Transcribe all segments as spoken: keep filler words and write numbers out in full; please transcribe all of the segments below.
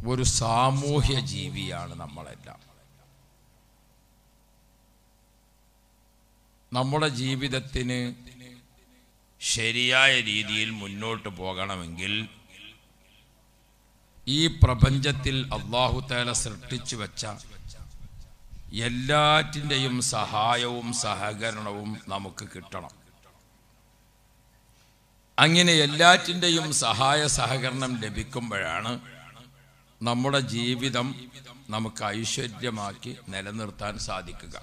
ഒരു സാമൂഹ്യ ജീവിയാണ് നമ്മളെല്ലാം. നമ്മുടെ ജീവിതത്തിന് ശരിയായ രീതിയിൽ മുന്നോട്ട് പോകണമെങ്കിൽ ഈ പ്രപഞ്ചത്തിൽ അല്ലാഹു തആല സൃഷ്ടിച്ചു വെച്ച എല്ലാറ്റിൻ്റെയും സഹായവും സഹകരണവും നമുക്ക് കിട്ടണം. അങ്ങനെ എല്ലാറ്റിൻ്റെയും സഹായ സഹകരണം ലഭിക്കുമ്പോഴാണ് നമ്മുടെ ജീവിതം നമുക്ക് ഐശ്വര്യമാക്കി നിലനിർത്താൻ സാധിക്കുക.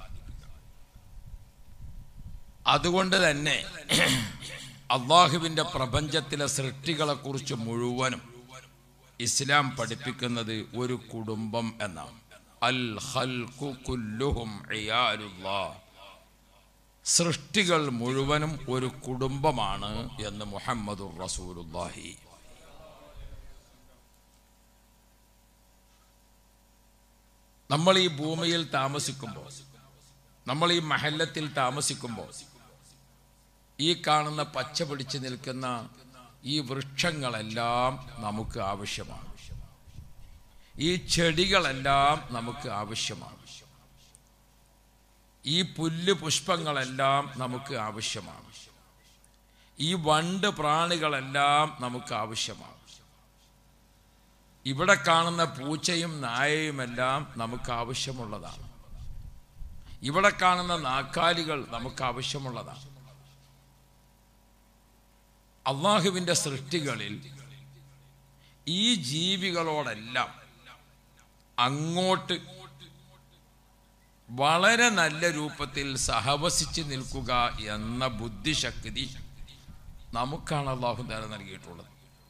അതുകൊണ്ട് തന്നെ അള്ളാഹുവിൻ്റെ പ്രപഞ്ചത്തിലെ സൃഷ്ടികളെക്കുറിച്ച് മുഴുവനും ഇസ്ലാം പഠിപ്പിക്കുന്നത് ഒരു കുടുംബം എന്നാണ്. അൽ ഖൽഖു കുല്ലുഹും ഇയാലുല്ലാഹ്, സൃഷ്ടികൾ മുഴുവനും ഒരു കുടുംബമാണ് എന്ന് മുഹമ്മദുർ റസൂലുള്ളാഹി. നമ്മൾ ഈ ഭൂമിയിൽ താമസിക്കുമ്പോൾ, നമ്മൾ ഈ മഹല്ലത്തിൽ താമസിക്കുമ്പോൾ, ഈ കാണുന്ന പച്ച പിടിച്ച് നിൽക്കുന്ന ഈ വൃക്ഷങ്ങളെല്ലാം നമുക്ക് ആവശ്യമാണ്. ഈ ചെടികളെല്ലാം നമുക്ക് ആവശ്യമാണ്. ഈ പുല്ല് പുഷ്പങ്ങളെല്ലാം നമുക്ക് ആവശ്യമാണ്. ഈ വണ്ട് പ്രാണികളെല്ലാം നമുക്ക് ആവശ്യമാണ്. ഇവിടെ കാണുന്ന പൂച്ചയും നായയുമെല്ലാം നമുക്ക് ആവശ്യമുള്ളതാണ്. ഇവിടെ കാണുന്ന നാക്കാലികൾ നമുക്ക് ആവശ്യമുള്ളതാണ്. അള്ളാഹുവിൻ്റെ സൃഷ്ടികളിൽ ഈ ജീവികളോടെല്ലാം അങ്ങോട്ട് വളരെ നല്ല രൂപത്തിൽ സഹവസിച്ച് നിൽക്കുക എന്ന ബുദ്ധിശക്തി നമുക്കാണ് അല്ലാഹു തആല നൽകിയിട്ടുള്ളത്.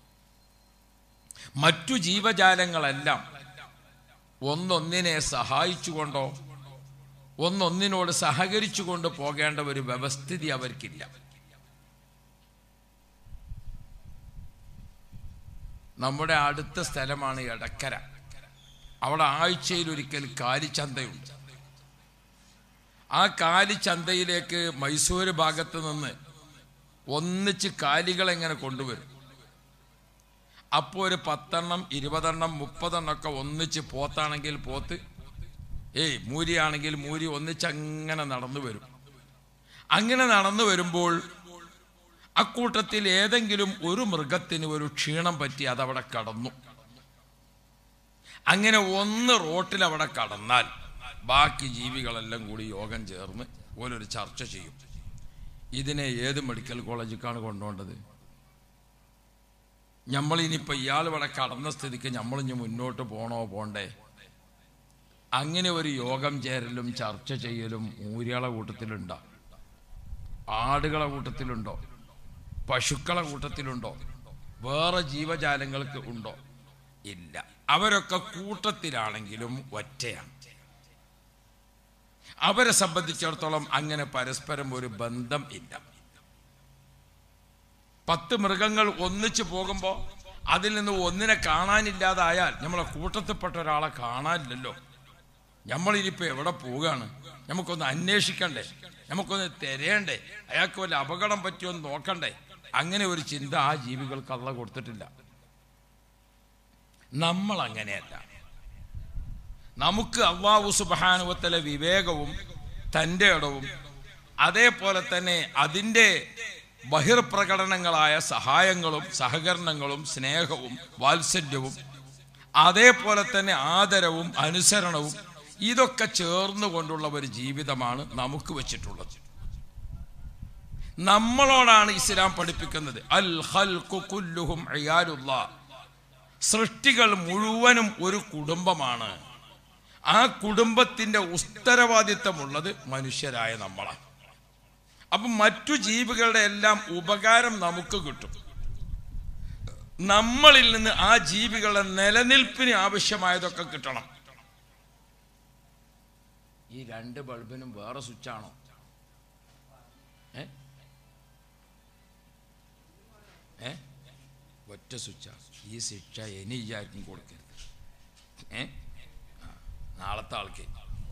മറ്റു ജീവജാലങ്ങളെല്ലാം ഒന്നൊന്നിനെ സഹായിച്ചുകൊണ്ടോ ഒന്നൊന്നിനോട് സഹകരിച്ചുകൊണ്ട് പോകേണ്ട ഒരു വ്യവസ്ഥിതി അവർക്കില്ല. നമ്മുടെ അടുത്ത സ്ഥലമാണ് എടക്കര. അവിടെ ആഴ്ചയിൽ ഒരിക്കൽ കാലിച്ചന്തയുണ്ട്. ആ കാലിച്ചന്തയിലേക്ക് മൈസൂർ ഭാഗത്ത് നിന്ന് ഒന്നിച്ച് കാലികളെങ്ങനെ കൊണ്ടുവരും. അപ്പോൾ ഒരു പത്തെണ്ണം ഇരുപതെണ്ണം മുപ്പതെണ്ണം ഒക്കെ ഒന്നിച്ച്, പോത്താണെങ്കിൽ പോത്ത്, ഏയ് മൂരിയാണെങ്കിൽ മൂരി, ഒന്നിച്ചങ്ങനെ നടന്നു വരും. അങ്ങനെ നടന്നു വരുമ്പോൾ അക്കൂട്ടത്തിൽ ഏതെങ്കിലും ഒരു മൃഗത്തിന് ഒരു ക്ഷീണം പറ്റി അതവിടെ കടന്നു. അങ്ങനെ ഒന്ന് റോട്ടിൽ അവിടെ കടന്നാൽ ബാക്കി ജീവികളെല്ലാം കൂടി യോഗം ചേർന്ന് ഓരോരു ചർച്ച ചെയ്യും. ഇതിനെ ഏത് മെഡിക്കൽ കോളേജിലേക്കാണ് കൊണ്ടുപോകേണ്ടത്? നമ്മളിനിപ്പോൾ ഇയാൾ ഇവിടെ കടന്ന സ്ഥിതിക്ക് നമ്മളിനി മുന്നോട്ട് പോകണോ പോണ്ടേ? അങ്ങനെ ഒരു യോഗം ചേരലും ചർച്ച ചെയ്യലും മൂരികളെ കൂട്ടത്തിലുണ്ടോ? ആടുകളെ കൂട്ടത്തിലുണ്ടോ? പശുക്കളെ കൂട്ടത്തിലുണ്ടോ? വേറെ ജീവജാലങ്ങൾക്ക് ഉണ്ടോ? ഇല്ല. അവരൊക്കെ കൂട്ടത്തിലാണെങ്കിലും ഒറ്റയാണ്. അവരെ സംബന്ധിച്ചിടത്തോളം അങ്ങനെ പരസ്പരം ഒരു ബന്ധം ഇല്ല. പത്ത് മൃഗങ്ങൾ ഒന്നിച്ചു പോകുമ്പോൾ അതിൽ നിന്ന് ഒന്നിനെ കാണാനില്ലാതായാൽ നമ്മളെ കൂട്ടത്തിൽപ്പെട്ട ഒരാളെ കാണാനില്ലല്ലോ. നമ്മളിനിപ്പോൾ എവിടെ പോവുകയാണ്? നമുക്കൊന്ന് അന്വേഷിക്കണ്ടേ? നമുക്കൊന്ന് തിരയണ്ടേ? അയാൾക്ക് വല്ല അപകടം പറ്റിയോന്ന് നോക്കണ്ടേ? അങ്ങനെ ഒരു ചിന്ത ആ ജീവികൾക്ക് അല്ലാഹു കൊടുത്തിട്ടില്ല. നമ്മൾ അങ്ങനെയല്ല. നമുക്ക് അല്ലാഹു സുബ്ഹാനഹു വ തആല വിവേകവും തൻ്റെ ഇടവും അതേപോലെ തന്നെ അതിൻ്റെ ബഹിർപ്രകടനങ്ങളായ സഹായങ്ങളും സഹകരണങ്ങളും സ്നേഹവും വാത്സല്യവും അതേപോലെ തന്നെ ആദരവും അനുസരണവും ഇതൊക്കെ ചേർന്നുകൊണ്ടുള്ള ഒരു ജീവിതമാണ് നമുക്ക് വെച്ചിട്ടുള്ളത്. നമ്മളോടാണ് ഇസ്ലാം പഠിപ്പിക്കുന്നത് അൽ ഖൽഖു കുല്ലുഹും ഇയാലുല്ലാഹ്, സൃഷ്ടികൾ മുഴുവനും ഒരു കുടുംബമാണ്. ആ കുടുംബത്തിൻ്റെ ഉത്തരവാദിത്തമുള്ളത് മനുഷ്യരായ നമ്മളാണ്. അപ്പം മറ്റു ജീവികളുടെ എല്ലാം ഉപകാരം നമുക്ക് കിട്ടും. നമ്മളിൽ നിന്ന് ആ ജീവികളുടെ നിലനിൽപ്പിന് ആവശ്യമായതൊക്കെ കിട്ടണം. ഈ രണ്ട് ബൾബിനും വേറെ സ്വിച്ചാണോ? ഏ ഏ ഒറ്റ സ്വിച്ചാ. ഈ ശിക്ഷ ഇനി ആർക്കും കൊടുക്കരുത്. ഏ നാളത്തെ ആൾക്ക്.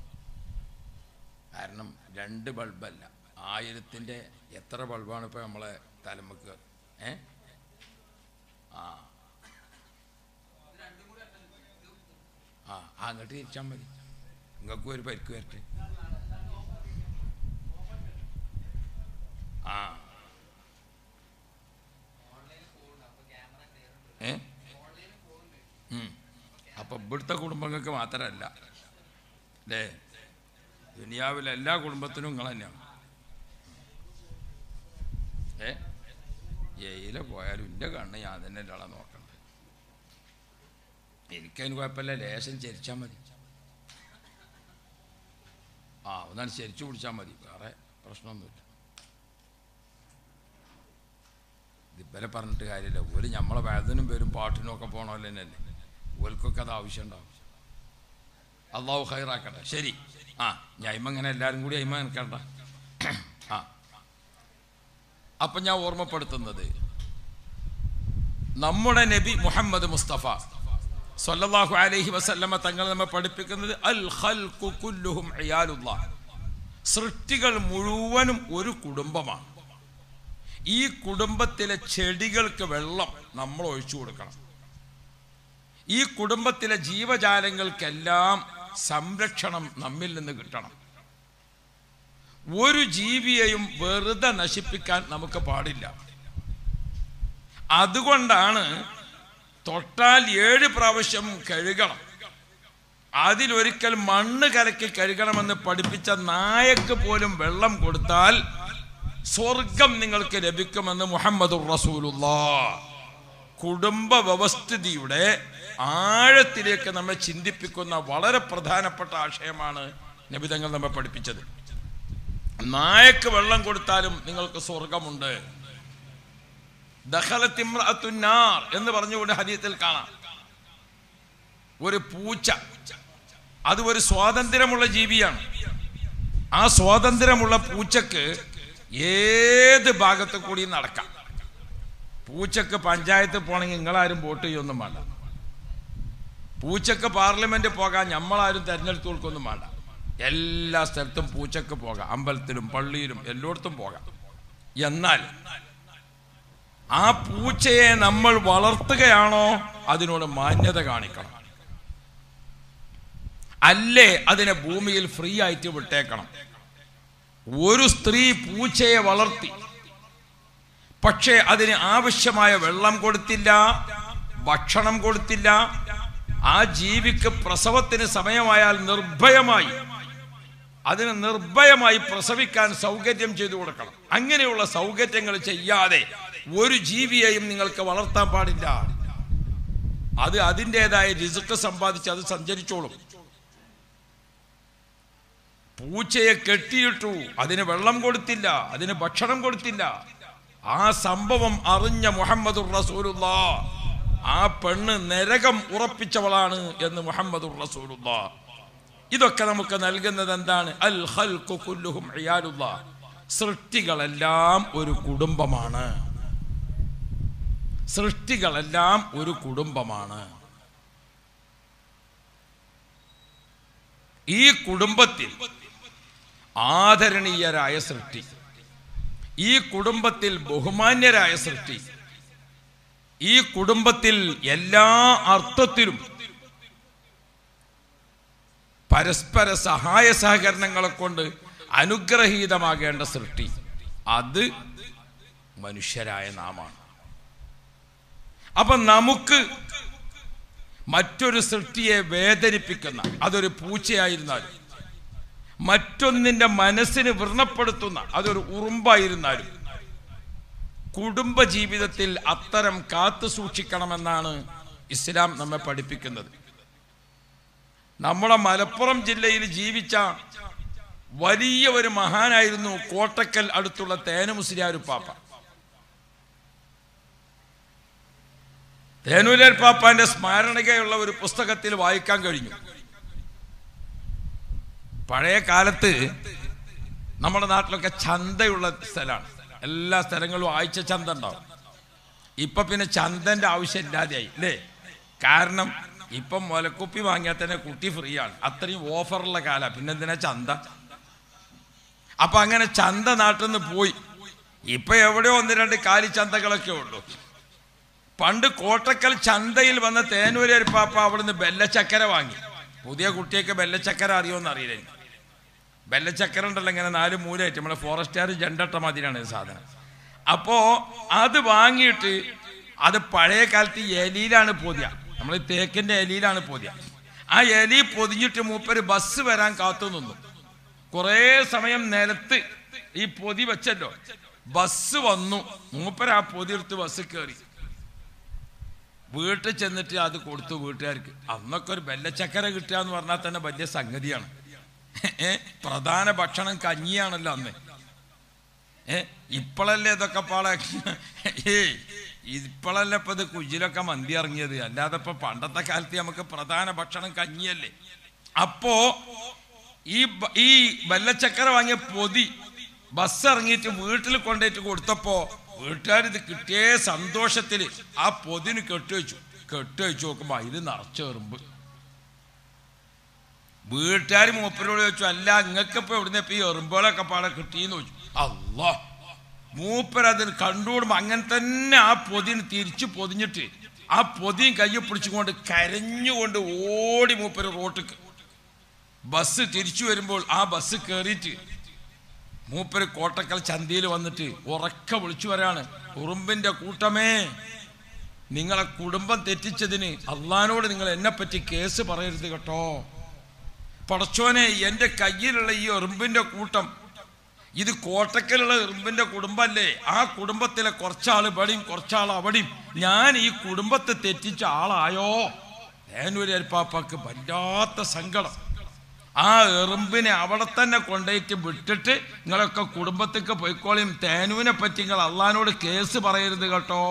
കാരണം രണ്ട് ബൾബല്ല, ആയിരത്തിൻ്റെ എത്ര ബൾബാണ് ഇപ്പോൾ നമ്മളെ തലമുക്ക്? ഏ ആ അങ്ങോട്ട് തിരിച്ചാൽ മതി, നിങ്ങൾക്കും ഒരു പരിക്ക് വരട്ടെ. ആ ഏ അപ്പൊ ഇവിടുത്തെ കുടുംബങ്ങൾക്ക് മാത്രമല്ല അല്ലേ, ദുനിയാവിലെ എല്ലാ കുടുംബത്തിനും നിങ്ങൾ തന്നെയാണ്. ഏ ഏയില പോയാലും എൻ്റെ കണ്ണ് ഞാൻ തന്നെ ഒരാളെ നോക്കണ്ടേ. എനിക്കതിന് കുഴപ്പമില്ല, ലേശം ചരിച്ചാൽ മതി. ആ ഒന്നാണ് ചരിച്ചു പിടിച്ചാൽ മതി, വേറെ പ്രശ്നമൊന്നുമില്ല. ഇതിപ്പലെ പറഞ്ഞിട്ട് കാര്യമില്ല, ഒരു നമ്മളെ വേദനും പേരും പാട്ടിനും ഒക്കെ പോകണമല്ലോ തന്നെയല്ലേ, ഓൽക്കൊക്കെ അത് ആവശ്യം ഉണ്ടാവും. അള്ളാഹു ഖൈറാക്കട്ടെ. ശരി, ആ ഞാൻ അയിമ ഇങ്ങനെ എല്ലാവരും കൂടി അയിമ നിൽക്കണ്ട. ആ അപ്പം ഞാൻ ഓർമ്മപ്പെടുത്തുന്നത് നമ്മുടെ നബി മുഹമ്മദ് മുസ്തഫ സ്വല്ലല്ലാഹു അലൈഹി വസല്ലമ തങ്ങൾ നമ്മെ പഠിപ്പിക്കുന്നത് അൽ ഖൽഖു കുല്ലുഹും ഇയാലുല്ലാഹ്, സൃഷ്ടികൾ മുഴുവനും ഒരു കുടുംബമാണ്. ഈ കുടുംബത്തിലെ ചെടികൾക്ക് വെള്ളം നമ്മൾ ഒഴിച്ചു കൊടുക്കണം. ഈ കുടുംബത്തിലെ ജീവജാലങ്ങൾക്കെല്ലാം സംരക്ഷണം നമ്മിൽ നിന്ന് കിട്ടണം. ഒരു ജീവിയെയും വെറുതെ നശിപ്പിക്കാൻ നമുക്ക് പാടില്ല. അതുകൊണ്ടാണ് തൊട്ടാൽ ഏഴ് പ്രാവശ്യം കഴുകണം, അതിലൊരിക്കൽ മണ്ണ് കലക്കി കഴുകണമെന്ന് പഠിപ്പിച്ച നായക്ക് പോലും വെള്ളം കൊടുത്താൽ സ്വർഗം നിങ്ങൾക്ക് ലഭിക്കുമെന്ന് മുഹമ്മദുർ റസൂലുള്ളാഹ്. കുടുംബ വ്യവസ്ഥിതിയുടെ ആഴത്തിലേക്ക് നമ്മെ ചിന്തിപ്പിക്കുന്ന വളരെ പ്രധാനപ്പെട്ട ആശയമാണ് നബി തങ്ങൾ നമ്മെ പഠിപ്പിച്ചത്. നായക്ക് വെള്ളം കൊടുത്താലും നിങ്ങൾക്ക് സ്വർഗമുണ്ട്. ദഖലത്ത് ഇംറഅത്തുൻ നാർ എന്ന് പറഞ്ഞുകൊണ്ട് ഹദീസിൽ കാണാം. ഒരു പൂച്ച, അത് ഒരു സ്വാതന്ത്ര്യമുള്ള ജീവിയാണ്. ആ സ്വാതന്ത്ര്യമുള്ള പൂച്ചക്ക് ഏത് ഭാഗത്ത് കൂടി നടക്കാം. പൂച്ചക്ക് പഞ്ചായത്ത് പോകണമെങ്കിൽ നിങ്ങളാരും വോട്ട് ചെയ്യൊന്നും വേണ്ട. പൂച്ചക്ക് പാർലമെന്റ് പോകാൻ നമ്മളാരും തെരഞ്ഞെടുത്ത് കൊടുക്കൊന്നും വേണ്ട. എല്ലാ സ്ഥലത്തും പൂച്ചക്ക് പോകാം, അമ്പലത്തിലും പള്ളിയിലും എല്ലായിടത്തും പോകാം. എന്നാൽ ആ പൂച്ചയെ നമ്മൾ വളർത്തുകയാണോ അതിനോട് മാന്യത കാണിക്കണം, അല്ലേ അതിനെ ഭൂമിയിൽ ഫ്രീ ആയിട്ട് വിട്ടേക്കണം. ഒരു സ്ത്രീ പൂച്ചയെ വളർത്തി, പക്ഷേ അതിന് ആവശ്യമായ വെള്ളം കൊടുത്തില്ല, ഭക്ഷണം കൊടുത്തില്ല. ആ ജീവിക്ക് പ്രസവത്തിന് സമയമായാൽ നിർഭയമായി അതിന് നിർഭയമായി പ്രസവിക്കാൻ സൗകര്യം ചെയ്തു കൊടുക്കണം. അങ്ങനെയുള്ള സൗകര്യങ്ങൾ ചെയ്യാതെ ഒരു ജീവിയെയും നിങ്ങൾക്ക് വളർത്താൻ പാടില്ല. അത് അതിൻ്റെതായ റിസ്ക് സമ്പാദിച്ച് അത് സഞ്ചരിച്ചോളും. പൂച്ചയെ കെട്ടിയിട്ടു, അതിന് വെള്ളം കൊടുത്തില്ല, അതിന് ഭക്ഷണം കൊടുത്തില്ല. ആ സംഭവം അറിഞ്ഞ മുഹമ്മദുർ റസൂലുള്ളാഹ് ആ പെണ്ണ് നരകം ഉറപ്പിച്ചവളാണ് എന്ന് മുഹമ്മദുർ റസൂലുള്ളാഹ്. ഇതൊക്കെ നമുക്ക് നൽകുന്നത് എന്താണ്? അൽ ഖൽഖു കുല്ലുഹും ഇയാലുല്ലാഹ്, സൃഷ്ടികളെല്ലാം ഒരു കുടുംബമാണ്. സൃഷ്ടികളെല്ലാം ഒരു കുടുംബമാണ്. ഈ കുടുംബത്തിൽ ആദരണീയരായ സൃഷ്ടി, ഈ കുടുംബത്തിൽ ബഹുമാന്യരായ സൃഷ്ടി, ഈ കുടുംബത്തിൽ എല്ലാ അർത്ഥത്തിലും പരസ്പര സഹായ സഹകരണങ്ങളെ കൊണ്ട് അനുഗ്രഹീതമാകേണ്ട സൃഷ്ടി, അത് മനുഷ്യരായ നാമാണ്. അപ്പൊ നമുക്ക് മറ്റൊരു സൃഷ്ടിയെ വേദനിപ്പിക്കുന്ന, അതൊരു പൂച്ചയായിരുന്നാലും മറ്റൊന്നിന്റെ മനസ്സിന് വ്രണപ്പെടുത്തുന്ന, അതൊരു ഉറുമ്പായിരുന്നാലും കുടുംബ ജീവിതത്തിൽ അത്തരം കാത്തു സൂക്ഷിക്കണമെന്നാണ് ഇസ്ലാം നമ്മെ പഠിപ്പിക്കുന്നത്. നമ്മുടെ മലപ്പുറം ജില്ലയിൽ ജീവിച്ച വലിയ ഒരു മഹാനായിരുന്നു കോട്ടക്കൽ അടുത്തുള്ള തേനു മുസ്ലിയാരുപ്പാപ്പ. തേനൂലർ പാപ്പാന്റെ സ്മാരണികയുള്ള ഒരു പുസ്തകത്തിൽ വായിക്കാൻ കഴിഞ്ഞു. പഴയ കാലത്ത് നമ്മുടെ നാട്ടിലൊക്കെ ചന്തയുള്ള സ്ഥലമാണ്. എല്ലാ സ്ഥലങ്ങളും ആഴ്ച ചന്ത ഉണ്ടാവും. ഇപ്പൊ പിന്നെ ചന്തന്റെ ആവശ്യം ഇല്ലാതെയായി അല്ലേ? കാരണം ഇപ്പം മുലക്കുപ്പി വാങ്ങിയാൽ തന്നെ കുട്ടി ഫ്രീ ആണ്. അത്രയും ഓഫറുള്ള കാലമാണ്. പിന്നെ എന്തിനാ ചന്ത? അപ്പൊ അങ്ങനെ ചന്ത നാട്ടിൽ നിന്ന് പോയി. ഇപ്പൊ എവിടെയോ ഒന്ന് രണ്ട് കാലിച്ചന്തകളൊക്കെ ഉള്ളൂ. പണ്ട് കോട്ടക്കൽ ചന്തയിൽ വന്ന തേനൂരപ്പാപ്പ അവിടുന്ന് ബെല്ലച്ചക്കര വാങ്ങി. പുതിയ കുട്ടിയൊക്കെ ബെല്ലച്ചക്കര അറിയുമെന്ന് അറിയില്ല എനിക്ക്. ബെല്ലച്ചക്കര ഉണ്ടല്ലോ ഇങ്ങനെ നാല് മൂലയായിട്ട് നമ്മളെ ഫോറസ്റ്റുകാർ ജണ്ടട്ട മതിരാണ് ഈ സാധനം. അപ്പോൾ അത് വാങ്ങിയിട്ട് അത് പഴയ കാലത്ത് എലിയിലാണ് പൊതിയ, നമ്മൾ തേക്കിൻ്റെ എലിയിലാണ് പൊതിയ. ആ എലി പൊതിഞ്ഞിട്ട് മൂപ്പര് ബസ് വരാൻ കാത്തു നിന്നു. കുറേ സമയം നിലത്ത് ഈ പൊതി വെച്ചല്ലോ, ബസ് വന്നു. മൂപ്പര് ആ പൊതി എടുത്ത് ബസ് കയറി വീട്ടിൽ ചെന്നിട്ട് അത് കൊടുത്തു വീട്ടുകാർക്ക്. അന്നൊക്കെ ഒരു ബെല്ലച്ചക്കര കിട്ടുക എന്ന് പറഞ്ഞാൽ തന്നെ വലിയ സംഗതിയാണ്. പ്രധാന ഭക്ഷണം കഞ്ഞിയാണല്ലോ അന്ന്. ഏ ഇപ്പോഴല്ലേ ഇതൊക്കെ പാടെ ഏയ് ഇപ്പോഴല്ലേ ഇപ്പൊ ഇത് കുജിലൊക്കെ മന്തി ഇറങ്ങിയത്, അല്ലാതെ ഇപ്പൊ പണ്ടത്തെ കാലത്ത് നമുക്ക് പ്രധാന ഭക്ഷണം കഞ്ഞിയല്ലേ. അപ്പോ ഈ ഈ ബെല്ലച്ചക്കര വാങ്ങിയ പൊതി ബസ് ഇറങ്ങിയിട്ട് വീട്ടിൽ കൊണ്ടുപോയിട്ട് കൊടുത്തപ്പോ വീട്ടുകാരിത് കിട്ടിയ സന്തോഷത്തിൽ ആ പൊതിന് കെട്ടുവെച്ചു. കെട്ടുവെച്ച് നോക്കുമ്പോ ഇത് നിറച്ച എറുമ്പ്. വീട്ടുകാർ മൂപ്പരോട് ചോദിച്ചു, അല്ല ഇങ്ങക്കിപ്പോ എവിടുന്ന ഇപ്പൊ ഈ എറുമ്പുകളൊക്കെ പാടെ കിട്ടിയെന്ന് ചോദിച്ചു. അല്ലാ, മൂപ്പരതിന് കണ്ടുകൂടുമ്പോ അങ്ങനെ തന്നെ ആ പൊതിന് തിരിച്ചു പൊതിഞ്ഞിട്ട് ആ പൊതിയും കയ്യെ പിടിച്ചുകൊണ്ട് കരഞ്ഞുകൊണ്ട് ഓടി മൂപ്പര് റോട്ടിക്ക്. ബസ് തിരിച്ചു വരുമ്പോൾ ആ ബസ് കയറിയിട്ട് മൂപ്പര് കോട്ടക്കൽ ചന്തയിൽ വന്നിട്ട് ഉറക്കെ വിളിച്ചു വരാണ്, ഉറുമ്പിന്റെ കൂട്ടമേ, നിങ്ങളെ കുടുംബം തെറ്റിച്ചതിന് അള്ളാനോട് നിങ്ങൾ എന്നെ പറ്റി കേസ് പറയരുത് കേട്ടോ. പടച്ചോനെ, എൻ്റെ കയ്യിലുള്ള ഈ എറുമ്പിന്റെ കൂട്ടം ഇത് കോട്ടക്കലുള്ള എറുമ്പിന്റെ കുടുംബല്ലേ, ആ കുടുംബത്തിലെ കുറച്ചാൾ ഇവിടെയും കുറച്ചാൾ അവിടെയും, ഞാൻ ഈ കുടുംബത്തെ തെറ്റിച്ച ആളായോ? തേനൂര് അരിപ്പാപ്പാക്ക് വല്ലാത്ത സങ്കടം. ആ എറുമ്പിനെ അവിടെ തന്നെ കൊണ്ടുപോയിട്ട് വിട്ടിട്ട് നിങ്ങളൊക്കെ കുടുംബത്തേക്ക് പോയിക്കോളിയും, തേനുവിനെ പറ്റി നിങ്ങൾ അള്ളാനോട് കേസ് പറയരുത് കേട്ടോ.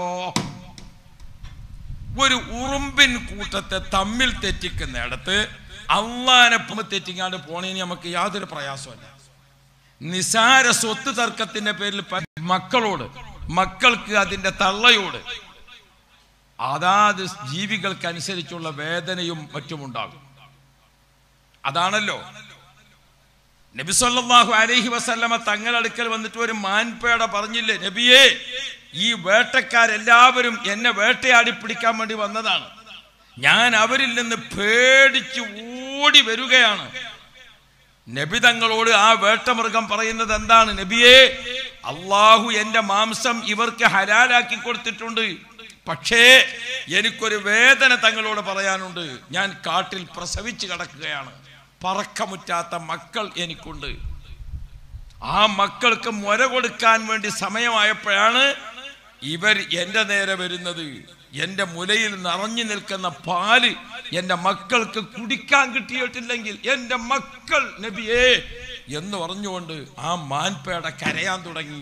ഒരു ഉറുമ്പിൻ കൂട്ടത്തെ തമ്മിൽ തെറ്റിക്കുന്നിടത്ത് അള്ളാനെ തെറ്റിക്കാണ്ട് പോണേന് നമുക്ക് യാതൊരു പ്രയാസമല്ല. നിസാര സ്വത്ത് തർക്കത്തിന്റെ പേരിൽ മക്കളോട്, മക്കൾക്ക് അതിന്റെ തള്ളയോട് അതാത് ജീവികൾക്കനുസരിച്ചുള്ള വേദനയും മറ്റുമുണ്ടാകും. അതാണല്ലോ നബി സല്ലല്ലാഹു അലൈഹി വസല്ലമ തങ്ങളടുക്കൽ വന്നിട്ട് ഒരു മാൻപേട പറഞ്ഞില്ലേ, നബിയേ, ഈ വേട്ടക്കാരെല്ലാവരും എന്നെ വേട്ടയാടി പിടിക്കാൻ വേണ്ടി വന്നതാണ്, ഞാൻ അവരിൽ നിന്ന് പേടിച്ച് ഓടി വരികയാണ്. നബി തങ്ങളോട് ആ വേട്ടമൃഗം പറയുന്നത് എന്താണ്? നബിയേ, അള്ളാഹു എന്റെ മാംസം ഇവർക്ക് ഹലാലാക്കി കൊടുത്തിട്ടുണ്ട്, പക്ഷേ എനിക്കൊരു വേദന തങ്ങളോട് പറയാനുണ്ട്. ഞാൻ കാട്ടിൽ പ്രസവിച്ച് കിടക്കുകയാണ്, പറക്കമുറ്റാത്ത മക്കൾ എനിക്കുണ്ട്. ആ മക്കൾക്ക് മുര കൊടുക്കാൻ വേണ്ടി സമയമായപ്പോഴാണ് ഇവർ എൻ്റെ നേരെ വരുന്നത്. എൻ്റെ മുലയിൽ നിറഞ്ഞു നിൽക്കുന്ന പാല് എൻ്റെ മക്കൾക്ക് കുടിക്കാൻ കിട്ടിയിട്ടില്ലെങ്കിൽ എൻ്റെ മക്കൾ നബിയേ എന്ന് പറഞ്ഞുകൊണ്ട് ആ മാൻപേട കരയാൻ തുടങ്ങി.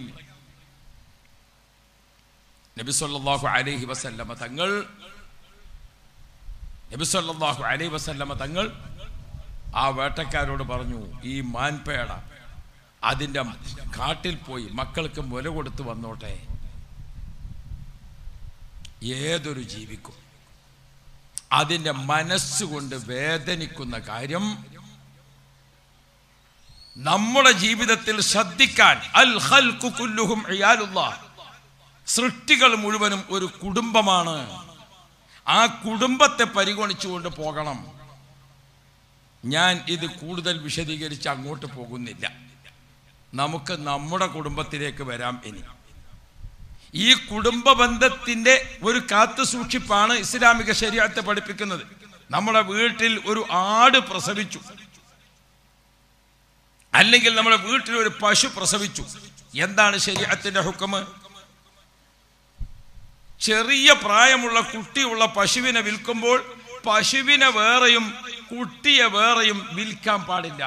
നബി സല്ലല്ലാഹു അലൈഹി വസല്ലമ തങ്ങൾ നബി സല്ലല്ലാഹു അലൈഹി വസല്ലമ തങ്ങൾ ആ വേട്ടക്കാരോട് പറഞ്ഞു, ഈ മാൻപേട അതിൻ്റെ കാട്ടിൽ പോയി മക്കൾക്ക് മുല കൊടുത്ത് വന്നോട്ടെ. ഏതൊരു ജീവിക്കും അതിൻ്റെ മനസ്സുകൊണ്ട് വേദനിക്കുന്ന കാര്യം നമ്മുടെ ജീവിതത്തിൽ ശ്രദ്ധിക്കാൻ. അൽ ഖൽഖു കുല്ലുഹും ഇയാലുല്ലാഹ്, സൃഷ്ടികൾ മുഴുവനും ഒരു കുടുംബമാണ്. ആ കുടുംബത്തെ പരിഗണിച്ചുകൊണ്ട് പോകണം. ഞാൻ ഇത് കൂടുതൽ വിശദീകരിച്ച് അങ്ങോട്ട് പോകുന്നില്ല. നമുക്ക് നമ്മുടെ കുടുംബത്തിലേക്ക് വരാം. ഇനി ഈ കുടുംബ ബന്ധത്തിന്റെ ഒരു കാത്തു സൂക്ഷിപ്പാണ് ഇസ്ലാമിക ശരീഅത്ത് പഠിപ്പിക്കുന്നത്. നമ്മുടെ വീട്ടിൽ ഒരു ആട് പ്രസവിച്ചു, അല്ലെങ്കിൽ നമ്മുടെ വീട്ടിൽ ഒരു പശു പ്രസവിച്ചു, എന്താണ് ശരീഅത്തിന്റെ ഹുക്മ്? ചെറിയ പ്രായമുള്ള കുട്ടിയുള്ള പശുവിനെ വിൽക്കുമ്പോൾ പശുവിനെ വേറെയും കുട്ടിയെ വേറെയും വിൽക്കാൻ പാടില്ല.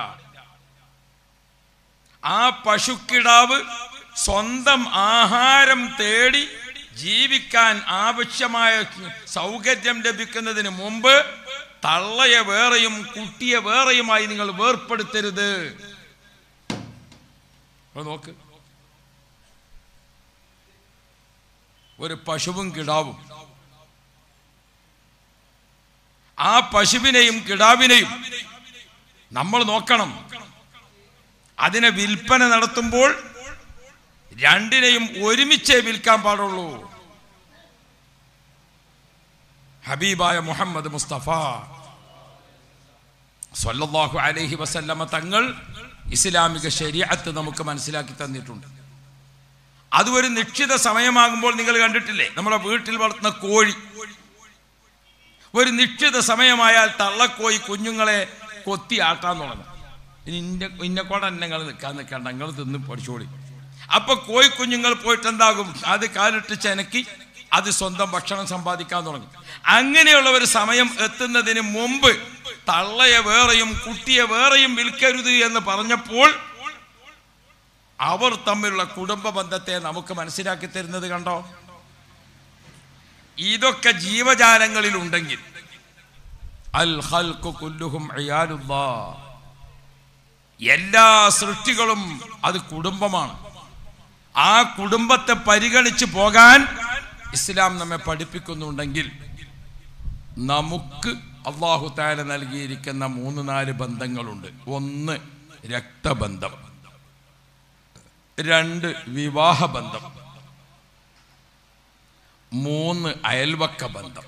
ആ പശുക്കിടാവ് സ്വന്തം ആഹാരം തേടി ജീവിക്കാൻ ആവശ്യമായ സൗകര്യം ലഭിക്കുന്നതിന് മുമ്പ് തള്ളയെ വേറെയും കുട്ടിയെ വേറെയുമായി നിങ്ങൾ വേർപ്പെടുത്തരുത്. നോക്ക്, ഒരു പശുവും കിടാവും, ആ പശുവിനെയും കിടാവിനെയും നമ്മൾ നോക്കണം. അതിനെ വിൽപ്പന നടത്തുമ്പോൾ രണ്ടിനെയും ഒരുമിച്ചേ വിൽക്കാൻ പാടുള്ളൂ. ഹബീബായ മുഹമ്മദ് മുസ്തഫ സ്വല്ലല്ലാഹു അലൈഹി വസല്ലമ തങ്ങൾ ഇസ്ലാമിക ശരീഅത്ത് നമുക്ക് മനസ്സിലാക്കി തന്നിട്ടുണ്ട്. അത് ഒരു നിശ്ചിത സമയമാകുമ്പോൾ നിങ്ങൾ കണ്ടിട്ടില്ലേ, നമ്മുടെ വീട്ടിൽ വളർത്തുന്ന കോഴി ഒരു നിശ്ചിത സമയമായാൽ തള്ളക്കോഴി കുഞ്ഞുങ്ങളെ കൊത്തി ആട്ടാൻ തുടങ്ങും. ഇനി ഇന്ന ഇന്നക്കോടെ തന്നെ നിങ്ങൾ നിൽക്കാൻ നിൽക്കണ്ട, നിങ്ങൾ തിന്ന് പഠിച്ചോളി. അപ്പൊ കോഴി കുഞ്ഞുങ്ങൾ പോയിട്ട് എന്താകും, അത് കാലിട്ട് ചെനക്കി അത് സ്വന്തം ഭക്ഷണം സമ്പാദിക്കാൻ തുടങ്ങും. അങ്ങനെയുള്ള ഒരു സമയം എത്തുന്നതിന് മുമ്പ് തള്ളയെ വേറെയും കുട്ടിയെ വേറെയും വിൽക്കരുത് എന്ന് പറഞ്ഞപ്പോൾ അവർ തമ്മിലുള്ള കുടുംബ ബന്ധത്തെ നമുക്ക് മനസ്സിലാക്കി തരുന്നത് കണ്ടോ. ഇതൊക്കെ ജീവജാലങ്ങളിൽ ഉണ്ടെങ്കിൽ അൽ ഖൽഖു കുല്ലുഹും ഇയാലുല്ലാഹ്, എല്ലാ സൃഷ്ടികളും അത് കുടുംബമാണ്. ആ കുടുംബത്തെ പരിഗണിച്ച് പോകാൻ ഇസ്ലാം നമ്മെ പഠിപ്പിക്കുന്നുണ്ടെങ്കിൽ നമുക്ക് അല്ലാഹു തആല നൽകിയിരിക്കുന്ന മൂന്ന് നാല് ബന്ധങ്ങളുണ്ട്. ഒന്ന് രക്തബന്ധം, രണ്ട് വിവാഹ ബന്ധം, മൂന്ന് അയൽവക്ക ബന്ധം.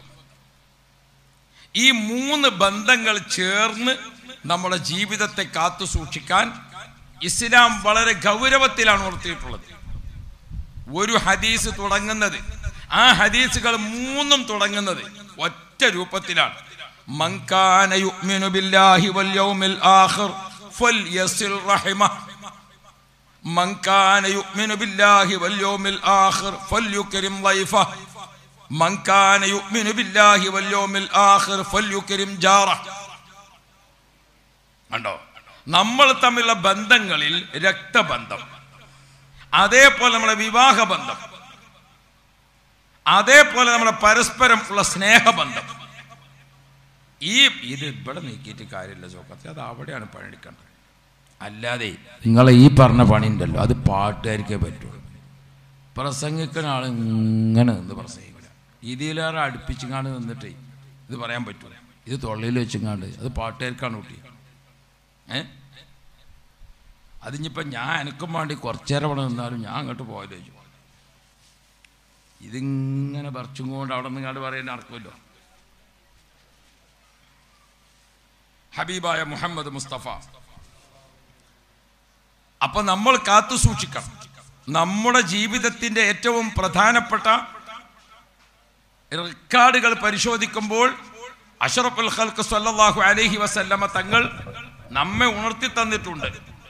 ഈ മൂന്ന് ബന്ധങ്ങൾ ചേർന്ന് നമ്മുടെ ജീവിതത്തെ കാത്തു സൂക്ഷിക്കാൻ ഇസ്ലാം വളരെ ഗൗരവത്തിലാണ് ഉണർത്തിയിട്ടുള്ളത്. ഒരു ഹദീസ് തുടങ്ങുന്നത്, ആ ഹദീസുകൾ മൂന്നും തുടങ്ങുന്നത് ഒറ്റ രൂപത്തിലാണ്. മൻ കാന യുഅ്മിനു ബില്ലാഹി വൽ യൗമിൽ ആഖിർ ഫൽയസിൽ റഹിമഹ്, മൻ കാന യുഅ്മിനു ബില്ലാഹി വൽ യൗമിൽ ആഖിർ ഫൽയുക്രിം ളൈഫഹ്, മൻ കാന യുഅ്മിനു ബില്ലാഹി വൽ യൗമിൽ ആഖിർ ഫൽയുക്രിം ജാറഹ്. കണ്ടോ, നമ്മൾ തമ്മിലുള്ള ബന്ധങ്ങളിൽ രക്തബന്ധം, അതേപോലെ നമ്മുടെ വിവാഹ ബന്ധം, അതേപോലെ നമ്മുടെ പരസ്പരം ഉള്ള സ്നേഹബന്ധം. ഈ ഇത് ഇവിടെ നീക്കിയിട്ട് കാര്യമില്ല ചോക്കത്തെ, അത് അവിടെയാണ് പണിയെടുക്കേണ്ടത്. അല്ലാതെ നിങ്ങളെ ഈ പറഞ്ഞ പണി ഉണ്ടല്ലോ, അത് പാട്ടുകാർക്കേ പറ്റുള്ളൂ. പ്രസംഗിക്കുന്ന ആൾ ഇങ്ങനെ നിന്ന് പ്രസംഗിക്കില്ല. ഇതിലേറെ അടുപ്പിച്ചിങ്ങാണ്ട് നിന്നിട്ടേ ഇത് പറയാൻ പറ്റൂല. ഇത് തൊള്ളയിൽ വെച്ചിങ്ങാണ്ട് അത് പാട്ടുകാർക്കാണ് കുട്ടി. ഏ അതിഞ്ഞിപ്പോൾ ഞാൻ എനിക്കും വേണ്ടി കുറച്ചേരം അവിടെ നിന്നാലും ഞാൻ അങ്ങോട്ട് പോയാലോ ചോദിച്ചു. ഇതിങ്ങനെ പറിച്ചും കൊണ്ട് അവിടെ നിങ്ങാണ്ട് പറയാൻ നടക്കുമല്ലോ. ഹബീബായ മുഹമ്മദ് മുസ്തഫ. അപ്പൊ നമ്മൾ കാത്തു സൂക്ഷിക്കണം. നമ്മുടെ ജീവിതത്തിന്റെ ഏറ്റവും പ്രധാനപ്പെട്ട റെക്കോർഡുകൾ പരിശോധിക്കുമ്പോൾ അഷ്റഫുൽ ഖൽഖ് സ്വല്ലല്ലാഹു അലൈഹി വസല്ലമ തങ്ങൾ നമ്മെ ഉണർത്തി തന്നിട്ടുണ്ട്.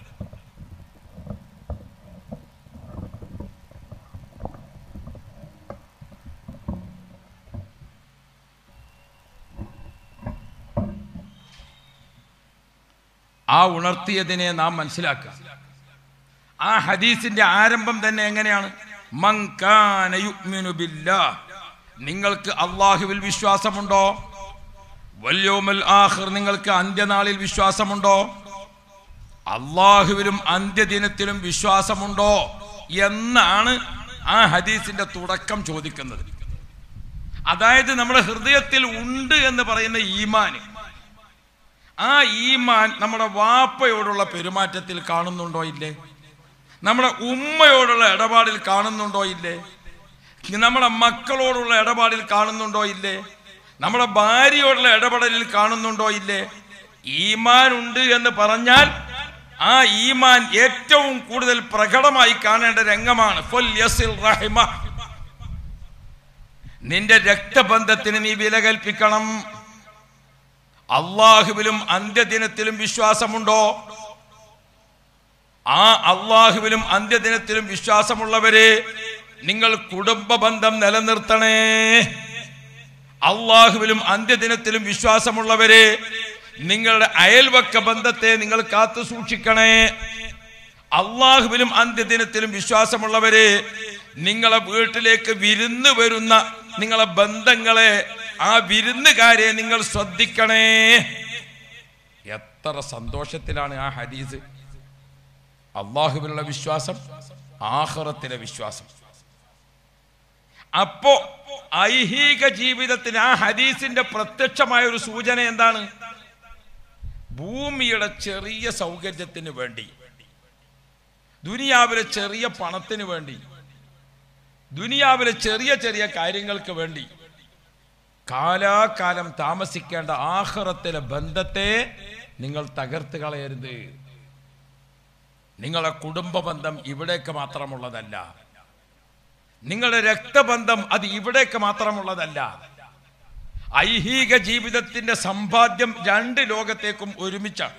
ആ ഉണർത്തിയതിനെ നാം മനസ്സിലാക്കുക. ആ ഹദീസിന്റെ ആരംഭം തന്നെ എങ്ങനെയാണ്? മൻ കാന യുഅ്മിനു ബില്ലാഹ്, നിങ്ങൾക്ക് അല്ലാഹുവിൽ വിശ്വാസമുണ്ടോ? വൽ യൗമിൽ ആഖിർ, നിങ്ങൾക്ക് അന്ത്യനാളിൽ വിശ്വാസമുണ്ടോ? അല്ലാഹുവിലും അന്ത്യദിനത്തിലും വിശ്വാസമുണ്ടോ എന്നാണ് ആ ഹദീസിന്റെ തുടക്കം ചോദിക്കുന്നത്. അതായത് നമ്മുടെ ഹൃദയത്തിൽ ഉണ്ട് എന്ന് പറയുന്ന ഈമാൻ, ആ ഈമാൻ നമ്മുടെ വാപ്പയോടുള്ള പെരുമാറ്റത്തിൽ കാണുന്നുണ്ടോ ഇല്ലേ? നമ്മുടെ ഉമ്മയോടുള്ള ഇടപാടിൽ കാണുന്നുണ്ടോ ഇല്ലേ? നമ്മുടെ മക്കളോടുള്ള ഇടപാടിൽ കാണുന്നുണ്ടോ ഇല്ലേ? നമ്മുടെ ഭാര്യയോടുള്ള ഇടപെടലിൽ കാണുന്നുണ്ടോ ഇല്ലേ? ഈമാൻ ഉണ്ട് എന്ന് പറഞ്ഞാൽ ആ ഈമാൻ ഏറ്റവും കൂടുതൽ പ്രകടമായി കാണേണ്ട രംഗമാണ് ഫൽയസിൽ റഹിമഹ്. നിന്റെ രക്തബന്ധത്തിന് നീ വില കൽപ്പിക്കണം. അള്ളാഹുവിലും അന്ത്യദിനത്തിലും വിശ്വാസമുണ്ടോ? ആ അള്ളാഹുവിലും അന്ത്യദിനത്തിലും വിശ്വാസമുള്ളവരെ നിങ്ങൾ കുടുംബ ബന്ധം നിലനിർത്തണേ. അള്ളാഹുവിലും അന്ത്യദിനത്തിലും വിശ്വാസമുള്ളവരെ നിങ്ങളുടെ അയൽവക്ക ബന്ധത്തെ നിങ്ങൾ കാത്തു സൂക്ഷിക്കണേ. അള്ളാഹുവിലും അന്ത്യദിനത്തിലും വിശ്വാസമുള്ളവരെ നിങ്ങളെ വീട്ടിലേക്ക് വിരുന്ന് വരുന്ന നിങ്ങളെ ബന്ധങ്ങളെ, ആ വിരുന്നുകാരെ നിങ്ങൾ ശ്രദ്ധിക്കണേ. എത്ര സന്തോഷത്തിലാണ് ആ ഹദീസ്. അള്ളാഹുവിലുള്ള വിശ്വാസം, ആഖിറത്തിലെ വിശ്വാസം. അപ്പോ ഐഹിക ജീവിതത്തിന് ആ ഹദീസിന്റെ പ്രത്യക്ഷമായ ഒരു സൂചന എന്താണ്? ഭൂമിയുടെ ചെറിയ സൗകര്യത്തിന് വേണ്ടി, ദുനിയാവിലെ ചെറിയ പണത്തിന് വേണ്ടി, ദുനിയാവിലെ ചെറിയ ചെറിയ കാര്യങ്ങൾക്ക് വേണ്ടി കാലാകാലം താമസിക്കേണ്ട ആഖിറത്തിലെ ബന്ധത്തെ നിങ്ങൾ തകർത്ത് കളയരുത്. നിങ്ങളുടെ കുടുംബ ബന്ധം ഇവിടേക്ക് മാത്രമുള്ളതല്ല, നിങ്ങളുടെ രക്തബന്ധം അത് ഇവിടേക്ക് മാത്രമുള്ളതല്ല. ഐഹിക ജീവിതത്തിന്റെ സമ്പാദ്യം രണ്ട് ലോകത്തേക്കും ഒരുമിച്ചാണ്.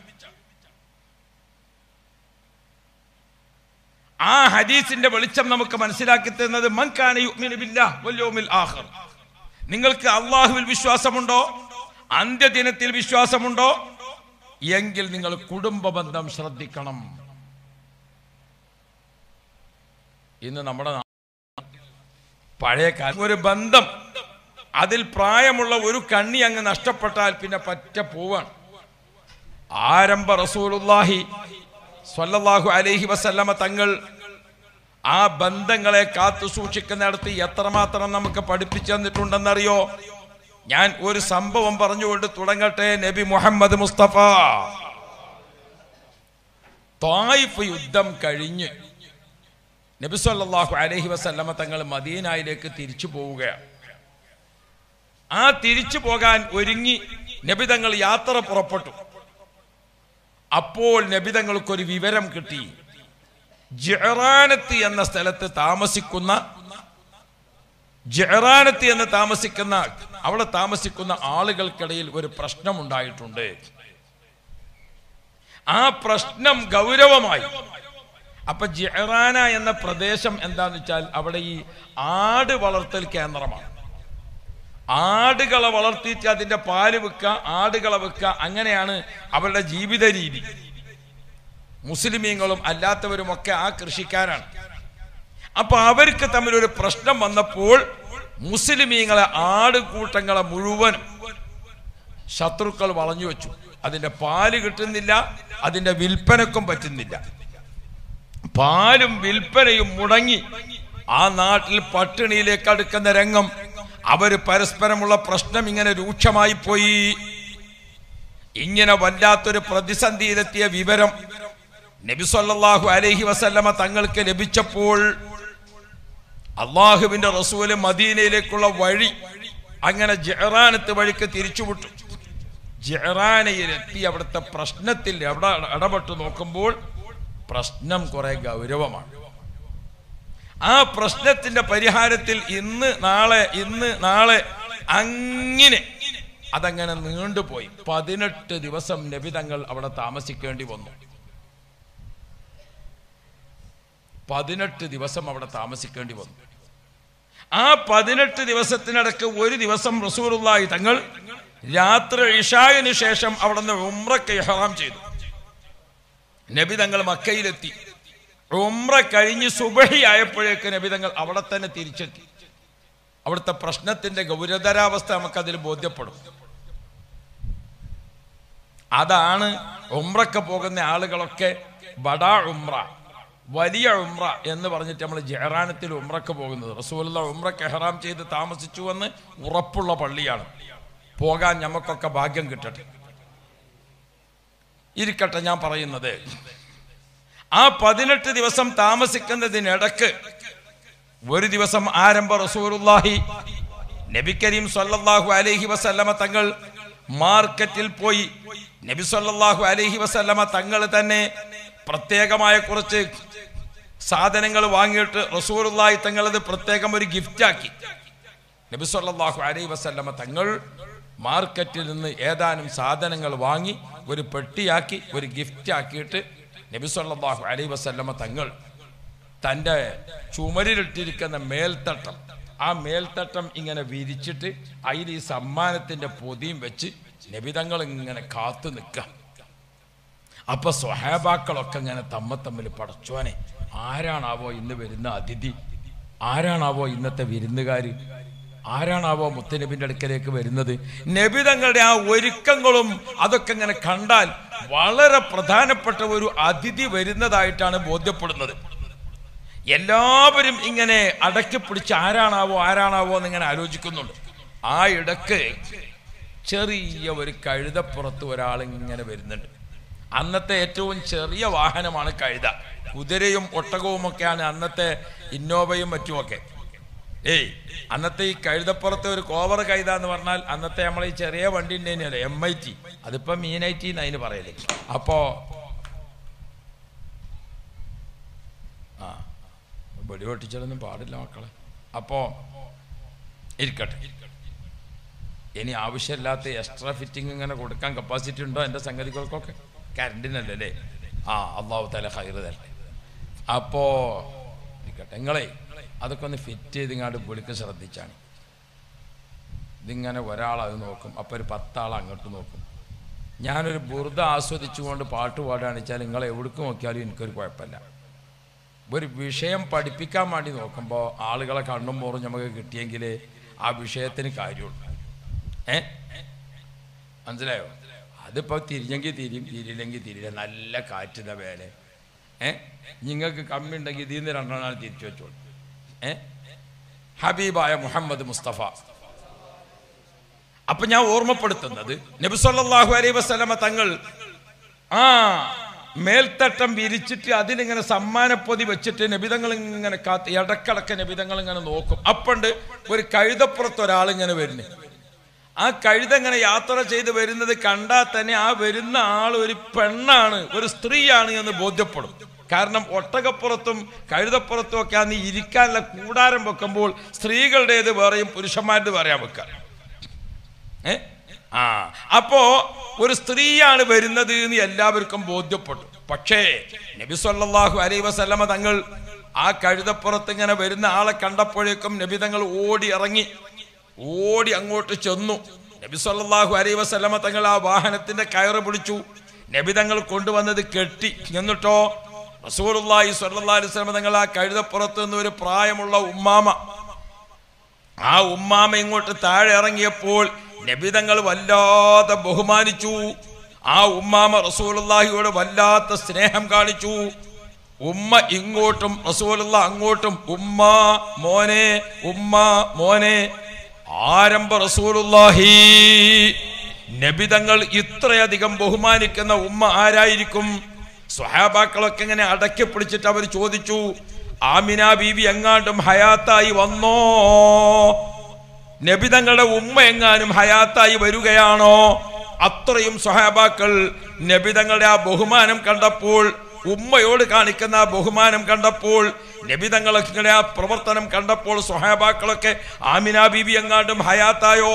ആ ഹദീസിന്റെ വെളിച്ചം നമുക്ക് മനസ്സിലാക്കി തരുന്നത് മൻ കാന യുഅ്മിനു ബില്ലാഹി വൽ യൗമിൽ ആഖിർ. നിങ്ങൾക്ക് അല്ലാഹുവിൽ വിശ്വാസമുണ്ടോ, അന്ത്യദിനത്തിൽ വിശ്വാസമുണ്ടോ എങ്കിൽ നിങ്ങൾ കുടുംബ ബന്ധം ശ്രദ്ധിക്കണം. ഇന്ന് നമ്മുടെ പഴയ കാലം ഒരു ബന്ധം, അതിൽ പ്രായമുള്ള ഒരു കണ്ണി അങ്ങ് നഷ്ടപ്പെട്ടാൽ പിന്നെ പറ്റ പോവാണ്. ആരംഭ റസൂലുള്ളാഹി സ്വല്ലല്ലാഹു അലൈഹി വസല്ലമ തങ്ങൾ ആ ബന്ധങ്ങളെ കാത്തു സൂക്ഷിക്കുന്നിടത്ത് എത്രമാത്രം നമുക്ക് പഠിപ്പിച്ചു തന്നിട്ടുണ്ടെന്നറിയോ? ഞാൻ ഒരു സംഭവം പറഞ്ഞുകൊണ്ട് തുടങ്ങട്ടെ. നബി മുഹമ്മദ് മുസ്തഫ ത്വായിഫ് യുദ്ധം കഴിഞ്ഞ് നബി സല്ലല്ലാഹു അലൈഹി വസല്ലമ തങ്ങൾ മദീനയിലേക്ക് തിരിച്ചു പോവുകയാണ്. ആ തിരിച്ചു പോകാൻ ഒരുങ്ങി നബി തങ്ങൾ യാത്ര പുറപ്പെട്ടു. അപ്പോൾ നബി തങ്ങൾക്കൊരു വിവരം കിട്ടി. ജഅറാനത്ത് എന്ന സ്ഥലത്ത് താമസിക്കുന്ന ജഅറാനത്ത് എന്ന് താമസിക്കുന്ന അവിടെ താമസിക്കുന്ന ആളുകൾക്കിടയിൽ ഒരു പ്രശ്നം ഉണ്ടായിട്ടുണ്ട്. ആ പ്രശ്നം ഗൗരവമായി. അപ്പൊ ജഅറാന എന്ന പ്രദേശം എന്താന്ന് വെച്ചാൽ അവിടെ ഈ ആട് വളർത്തൽ കേന്ദ്രമാണ്. ആടുകളെ വളർത്തിയിട്ട് അതിന്റെ പാല് വെക്കുക, ആടുകളെ വെക്കുക, അങ്ങനെയാണ് അവരുടെ ജീവിത രീതി. മുസ്ലിമീങ്ങളും അല്ലാത്തവരും ഒക്കെ ആ കൃഷിക്കാരാണ്. അപ്പൊ അവർക്ക് തമ്മിൽ ഒരു പ്രശ്നം വന്നപ്പോൾ മുസ്ലിമീങ്ങളെ ആടുകൂട്ടങ്ങളെ മുഴുവനും ശത്രുക്കൾ വളഞ്ഞു വെച്ചു. അതിന്റെ പാല് കിട്ടുന്നില്ല, അതിന്റെ വിൽപ്പനക്കും പറ്റുന്നില്ല. പാലും വിൽപ്പനയും മുടങ്ങി ആ നാട്ടിൽ പട്ടിണിയിലേക്ക് അടുക്കുന്ന രംഗം. അവര് പരസ്പരമുള്ള പ്രശ്നം ഇങ്ങനെ രൂക്ഷമായി പോയി. ഇങ്ങനെ വല്ലാത്തൊരു പ്രതിസന്ധിയിലെത്തിയ വിവരം നബി സല്ലല്ലാഹു അലൈഹി വസല്ലമ തങ്ങൾക്ക് ലഭിച്ചപ്പോൾ അള്ളാഹുവിന്റെ റസൂല് മദീനയിലേക്കുള്ള വഴി അങ്ങനെ ജഅറാനത്ത് വഴിക്ക് തിരിച്ചുവിട്ടു. ജഅറാനയിലെത്തി അവിടുത്തെ പ്രശ്നത്തിൽ അവിടെ ഇടപെട്ട് നോക്കുമ്പോൾ പ്രശ്നം കുറെ ഗൗരവമാണ്. ആ പ്രശ്നത്തിന്റെ പരിഹാരത്തിൽ ഇന്ന് നാളെ ഇന്ന് നാളെ അങ്ങനെ അതങ്ങനെ നീണ്ടുപോയി. പതിനെട്ട് ദിവസം നബി തങ്ങൾ അവിടെ താമസിക്കേണ്ടി വന്നു. പതിനെട്ട് ദിവസം അവിടെ താമസിക്കേണ്ടി വന്നു. ആ പതിനെട്ട് ദിവസത്തിനിടക്ക് ഒരു ദിവസം റസൂലുള്ളാഹി തങ്ങൾ രാത്രി ഇശാഇന് ശേഷം അവിടെ നിന്ന് ഉംറക്ക് ഇഹ്റാം ചെയ്തു. നബി തങ്ങൾ മക്കയിലെത്തി. ഉംറ കഴിഞ്ഞ് സുബഹി ആയപ്പോഴേക്ക് നബി തങ്ങൾ അവിടെ തന്നെ തിരിച്ചെത്തി. അവിടുത്തെ പ്രശ്നത്തിന്റെ ഗൗരവതരാവസ്ഥ നമുക്കതിൽ ബോധ്യപ്പെടും. അതാണ് ഉംറക്ക് പോകുന്ന ആളുകളൊക്കെ ബഡാ ഉംറ, വലിയ ഉംറ എന്ന് പറഞ്ഞിട്ട് നമ്മൾ ജഅറാനത്തിൽ ഉംറക്ക് പോകുന്നത്. റസൂലുള്ളാഹി ഉംറക്ക് ഇഹ്റാം ചെയ്ത് താമസിച്ചു എന്ന് ഉറപ്പുള്ള പള്ളിയാണ്. പോകാൻ നമുക്കൊക്കെ ഭാഗ്യം കിട്ടട്ടെ. ഇരിക്കട്ടെ, ഞാൻ പറയുന്നത് ആ പതിനെട്ട് ദിവസം താമസിക്കുന്നതിനിടക്ക് ഒരു ദിവസം ആരംഭ റസൂലുള്ളാഹി നബി കരീം സല്ലല്ലാഹു അലൈഹി വസല്ലമ തങ്ങൾ മാർക്കറ്റിൽ പോയി. നബി സല്ലല്ലാഹു അലൈഹി വസല്ലമ തങ്ങൾ തന്നെ പ്രത്യേകമായ കുറച്ച് സാധനങ്ങൾ വാങ്ങിയിട്ട് റസൂലുള്ളാഹി തങ്ങൾ അത് പ്രത്യേകം ഒരു ഗിഫ്റ്റ് ആക്കി. നബി സല്ലല്ലാഹു അലൈഹി വസല്ലമ തങ്ങൾ മാർക്കറ്റിൽ നിന്ന് ഏതാനും സാധനങ്ങൾ വാങ്ങി ഒരു പെട്ടിയാക്കി ഒരു ഗിഫ്റ്റ് ആക്കിയിട്ട് നബി സല്ലല്ലാഹു അലൈഹി വസല്ലമ തങ്ങൾ തൻ്റെ ചുമരിലിട്ടിരിക്കുന്ന മേൽത്തട്ടം, ആ മേൽത്തട്ടം ഇങ്ങനെ വിരിച്ചിട്ട് അതിൽ ഈ സമ്മാനത്തിന്റെ പൊതിയും വെച്ച് നബി തങ്ങൾ ഇങ്ങനെ കാത്തു നിൽക്കുക. അപ്പൊ സ്വഹാബാക്കളൊക്കെ ഇങ്ങനെ തമ്മ തമ്മിൽ പടച്ചോനെ, ആരാണാവോ ഇന്ന് വരുന്ന അതിഥി, ആരാണാവോ ഇന്നത്തെ വിരുന്നുകാര്, ആരാണാവോ മുത്തനബിന്റെ അടുക്കലേക്ക് വരുന്നത്. നബി തങ്ങളുടെ ആ ഒരുക്കങ്ങളും അതൊക്കെ ഇങ്ങനെ കണ്ടാൽ വളരെ പ്രധാനപ്പെട്ട ഒരു അതിഥി വരുന്നതായിട്ടാണ് ബോധ്യപ്പെടുന്നത്. എല്ലാവരും ഇങ്ങനെ അടക്കി പിടിച്ച് ആരാണാവോ ആരാണാവോ എന്നിങ്ങനെ ആലോചിക്കുന്നുണ്ട്. ആ ഇടക്ക് ചെറിയ ഒരു കഴുതപ്പുറത്ത് ഒരാൾ ഇങ്ങനെ വരുന്നുണ്ട്. അന്നത്തെ ഏറ്റവും ചെറിയ വാഹനമാണ് കഴുത. കുതിരയും ഒട്ടകവും ഒക്കെയാണ് അന്നത്തെ ഇന്നോവയും മറ്റുമൊക്കെ. ഏയ് അന്നത്തെ ഈ കഴുതപ്പുറത്തെ ഒരു കോവർ കൈത എന്ന് പറഞ്ഞാൽ അന്നത്തെ നമ്മളെ ഈ ചെറിയ വണ്ടി ഉണ്ടേനല്ലേ എം ഐ ടി, അതിപ്പോ മീൻ ഐ ടി എന്ന് അതിന് പറയല്. അപ്പോ ആ വെടി പൊട്ടിച്ചാലൊന്നും പാടില്ല മക്കളെ. അപ്പോ ഇരിക്കട്ടെ, ഇനി ആവശ്യമില്ലാത്ത എക്സ്ട്രാ ഫിറ്റിംഗ് ഇങ്ങനെ കൊടുക്കാൻ കപ്പാസിറ്റി ഉണ്ടോ എൻ്റെ സംഗതികൾക്കൊക്കെ? കറണ്ടിനല്ലേ അല്ലേ? ആ അള്ളാഹു തആല ഖൈർ തരട്ടെ. അപ്പോ ഇരിക്കട്ടെ, നിങ്ങളെ അതൊക്കെ ഒന്ന് ഫിറ്റ് ചെയ്ത് ഇങ്ങോട്ട് വിളിക്ക് ശ്രദ്ധിച്ചാണ്. ഇതിങ്ങനെ ഒരാളത് നോക്കും, അപ്പോൾ ഒരു പത്താൾ അങ്ങോട്ട് നോക്കും. ഞാനൊരു ബുർദ ആസ്വദിച്ചുകൊണ്ട് പാട്ട് പാടുകയാണെന്ന് വെച്ചാൽ നിങ്ങൾ എവിടേക്ക് നോക്കിയാലും എനിക്കൊരു കുഴപ്പമില്ല. ഒരു വിഷയം പഠിപ്പിക്കാൻ വേണ്ടി നോക്കുമ്പോൾ ആളുകളെ കണ്ണും മോറും നമുക്ക് കിട്ടിയെങ്കിൽ ആ വിഷയത്തിന് കാര്യമുള്ളൂ. ഏ മനസ്സിലായോ? അതിപ്പോൾ തിരിഞ്ഞെങ്കിൽ തിരിയും, തിരിയില്ലെങ്കിൽ തിരിയില്ല. നല്ല കാറ്റുന്ന വേല. ഏ നിങ്ങൾക്ക് കമ്മി ഉണ്ടെങ്കിൽ ഇതിൽ നിന്ന് രണ്ടെണ്ണം തിരിച്ചു വെച്ചോളൂ. ഏ ഹബീബായ മുഹമ്മദ് മുസ്തഫ. അപ്പൊ ഞാൻ ഓർമ്മപ്പെടുത്തുന്നത് നബി സല്ലല്ലാഹു അലൈഹി വസല്ലമ തങ്ങൾ ആ മേൽത്തട്ടം വിരിച്ചിട്ട് അതിലിങ്ങനെ സമ്മാനപ്പൊതി വെച്ചിട്ട് നബിതങ്ങൾ ഇങ്ങനെ കാത്ത് ഇടക്കിടക്ക് നബിതങ്ങൾ ഇങ്ങനെ നോക്കും. അപ്പണ്ട് ഒരു കഴുതപ്പുറത്ത് ഒരാളിങ്ങനെ വരുന്നു. ആ കഴുത ഇങ്ങനെ യാത്ര ചെയ്ത് വരുന്നത് കണ്ടാൽ തന്നെ ആ വരുന്ന ആൾ ഒരു പെണ്ണാണ്, ഒരു സ്ത്രീയാണ് എന്ന് ബോധ്യപ്പെടും. കാരണം ഒട്ടകപ്പുറത്തും കഴുതപ്പുറത്തും ഒക്കെ അന്ന് ഇരിക്കാനുള്ള കൂടാരം വെക്കുമ്പോൾ സ്ത്രീകളുടേത് വേറെയും പുരുഷന്മാരുടെ വേറെയാ വെക്കാൻ. ഏ ആ അപ്പോ ഒരു സ്ത്രീയാണ് വരുന്നത് എന്ന് എല്ലാവർക്കും ബോധ്യപ്പെട്ടു. പക്ഷേ നബി സല്ലല്ലാഹു അലൈഹി വസല്ലമ തങ്ങൾ ആ കഴുതപ്പുറത്ത് ഇങ്ങനെ വരുന്ന ആളെ കണ്ടപ്പോഴേക്കും നബി തങ്ങൾ ഓടി ഇറങ്ങി, ഓടി അങ്ങോട്ട് ചെന്നു. നബി സല്ലല്ലാഹു അലൈഹി വസല്ലമ തങ്ങൾ ആ വാഹനത്തിന്റെ കയറ് പിടിച്ചു. നബി തങ്ങൾ കൊണ്ടുവന്നത് കെട്ടി. എന്നിട്ടോ റസൂലുള്ളാഹി സ്വല്ലല്ലാഹു അലൈഹി വസല്ലമ തങ്ങൾ ആ കഴുതപ്പുറത്ത് നിന്ന് ഒരു പ്രായമുള്ള ഉമ്മാമ, ആ ഉമ്മാമ ഇങ്ങോട്ട് താഴെ ഇറങ്ങിയപ്പോൾ നബി തങ്ങൾ വല്ലാതെ ബഹുമാനിച്ചു. ആ ഉമ്മാമ റസൂലുള്ളാഹിയോട് വല്ലാത്ത സ്നേഹം കാണിച്ചു. ഉമ്മ ഇങ്ങോട്ടും റസൂലുള്ള അങ്ങോട്ടും ഉമ്മ മോനെ ഉമ്മ മോനെ. ആരംഭ റസൂലുള്ളാഹി നബി തങ്ങൾ ഇത്രയധികം ബഹുമാനിക്കുന്ന ഉമ്മ ആരായിരിക്കും? സ്വഹാബാക്കളൊക്കെ ഇങ്ങനെ അടക്കി പിടിച്ചിട്ട് അവർ ചോദിച്ചു, ആമിന ബീവി എങ്ങാണ്ടും ഹയാത്തായി വന്നോ? നബി തങ്ങളുടെ ഉമ്മ എങ്ങാനും ഹയാത്തായി വരികയാണോ? അത്രയും സ്വഹാബാക്കൾ നബി തങ്ങളുടെ ആ ബഹുമാനം കണ്ടപ്പോൾ, ഉമ്മയോട് കാണിക്കുന്ന ആ ബഹുമാനം കണ്ടപ്പോൾ, നബി തങ്ങളുടെ ആ പ്രവർത്തനം കണ്ടപ്പോൾ സ്വഹാബാക്കളൊക്കെ ആമിന ബീവി എങ്ങാണ്ടും ഹയാത്തായോ?